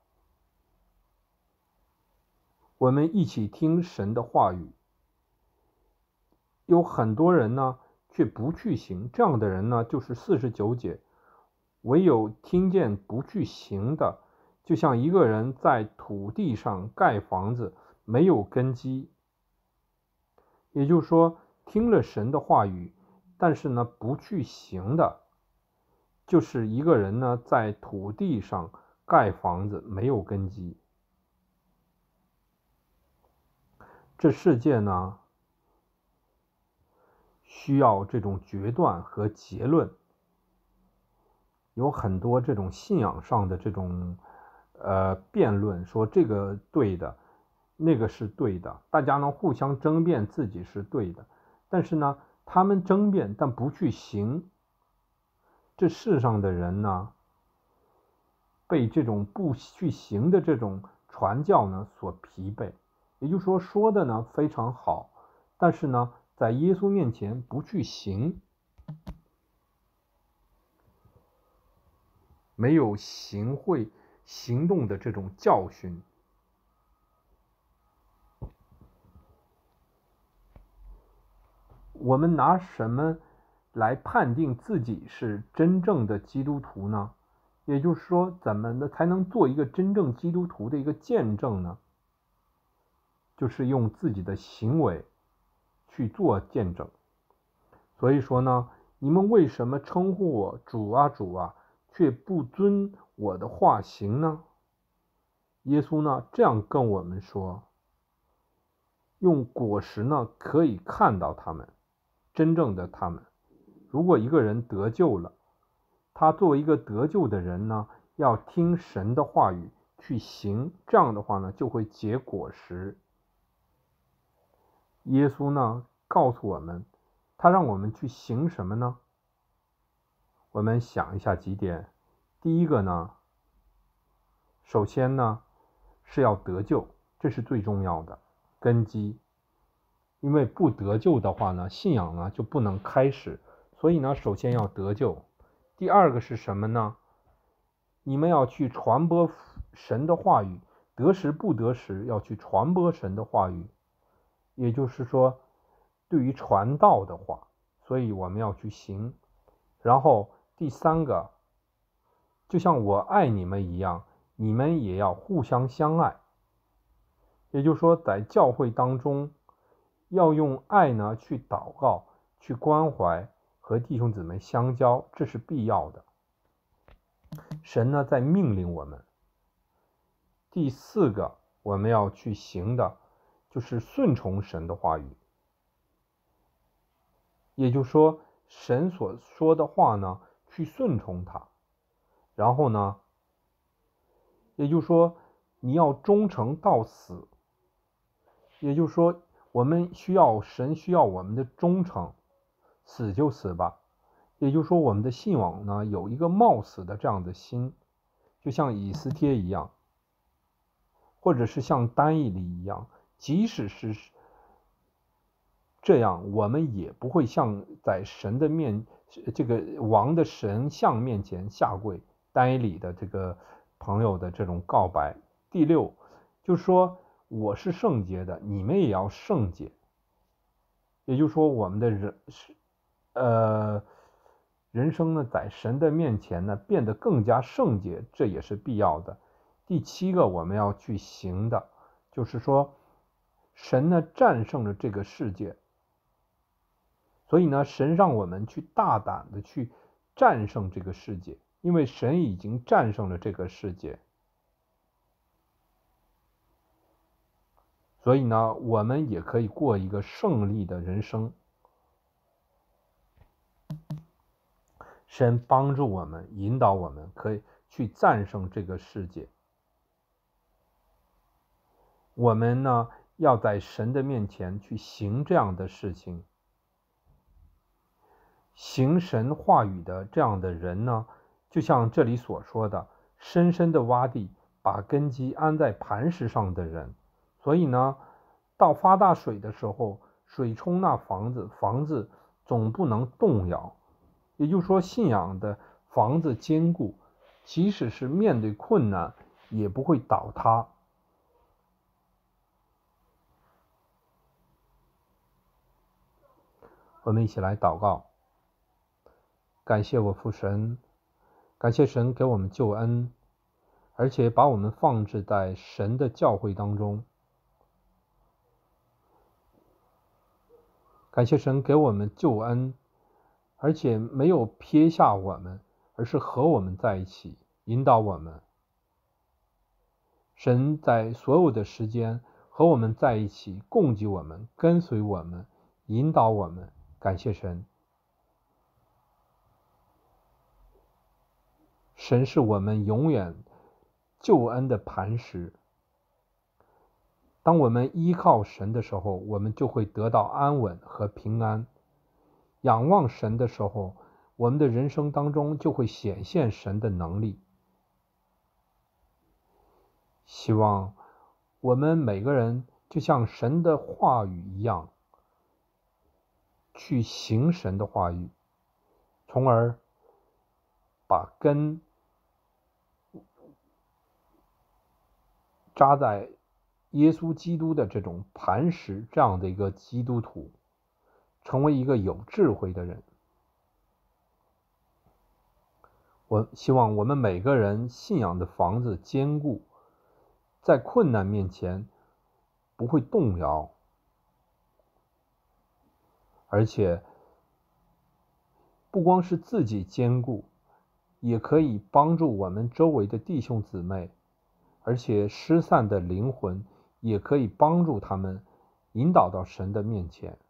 我们一起听神的话语。有很多人呢却不去行，这样的人呢就是49节，唯有听见不去行的，就像一个人在土地上盖房子，没有根基。也就是说，听了神的话语，但是呢不去行的，就是一个人呢在土地上盖房子，没有根基。这世界呢需要这种决断和结论，有很多这种信仰上的这种辩论，说这个对的，那个是对的，大家呢互相争辩自己是对的，但是呢他们争辩但不去行，这世上的人呢被这种不去行的这种传教呢所疲惫。也就是说，说的呢非常好，但是呢在耶稣面前不去行，没有行动的这种教训。我们拿什么来判定自己是真正的基督徒呢？也就是说，怎么的才能做一个真正基督徒的一个见证呢？就是用自己的行为去做见证。所以说呢，你们为什么称呼我主啊主啊，却不遵我的话行呢？耶稣呢这样跟我们说，用果实呢可以看到他们，真正的他们。如果一个人得救了，他作为一个得救的人呢，要听神的话语， 去行，这样的话呢就会结果实。耶稣呢告诉我们，他让我们去行什么呢？我们想一下几点。第一个呢，首先呢是要得救，这是最重要的根基。因为不得救的话呢，信仰呢就不能开始，所以呢首先要得救。第二个是什么呢？你们要去传播神的话语，得时不得时要去传播神的话语，也就是说对于传道的话，所以我们要去行。然后第三个，就像我爱你们一样，你们也要互相相爱。也就是说在教会当中要用爱呢去祷告，去关怀和弟兄姊妹相交，这是必要的。神呢在命令我们。第四个我们要去行的就是顺从神的话语，也就是说神所说的话呢去顺从他。然后呢，也就是说你要忠诚到死，也就是说神需要我们的忠诚，死就死吧。也就是说我们的信仰呢有一个冒死的这样的心，就像以斯帖一样，或者是像单以理一样，即使是这样，我们也不会像在神的这个王的神像面前下跪。单以理的这个朋友的这种告白。第六，就是说我是圣洁的，你们也要圣洁。也就是说我们的人生呢在神的面前呢变得更加圣洁，这也是必要的。第七个我们要去行的，就是说神呢战胜了这个世界，所以呢神让我们去大胆的去战胜这个世界，因为神已经战胜了这个世界。所以呢我们也可以过一个胜利的人生。神帮助我们，引导我们，可以去战胜这个世界。我们呢要在神的面前去行这样的事情。行神话语的这样的人呢，就像这里所说的，深深的挖地，把根基安在磐石上的人。所以呢，到发大水的时候，水冲那房子，房子总不能动摇。也就是说，信仰的房子坚固，即使是面对困难，也不会倒塌。我们一起来祷告。感谢我父神，感谢神给我们救恩，而且把我们放置在神的教会当中。感谢神给我们救恩，而且没有撇下我们，而是和我们在一起，引导我们。神在所有的时间和我们在一起，供给我们，跟随我们，引导我们。感谢神。神是我们永远救恩的磐石。当我们依靠神的时候，我们就会得到安稳和平安。仰望神的时候，我们的人生当中就会显现神的能力。希望我们每个人就像神的话语一样，去行神的话语，从而把根扎在耶稣基督的这种磐石，这样的一个基督徒，成为一个有智慧的人。我希望我们每个人信仰的房子坚固，在困难面前不会动摇，而且不光是自己坚固，也可以帮助我们周围的弟兄姊妹，而且失散的灵魂也可以帮助他们引导到神的面前。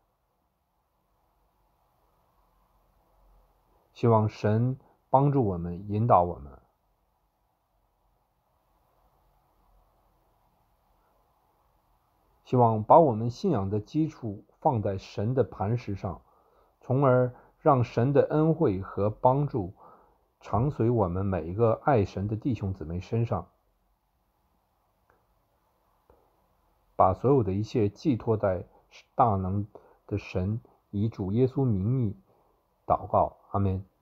希望神帮助我们，引导我们。 希望把我们信仰的基础放在神的磐石上，从而让神的恩惠和帮助常随我们每一个爱神的弟兄姊妹身上，把所有的一切寄托在大能的神以主耶稣名义祷告，阿们。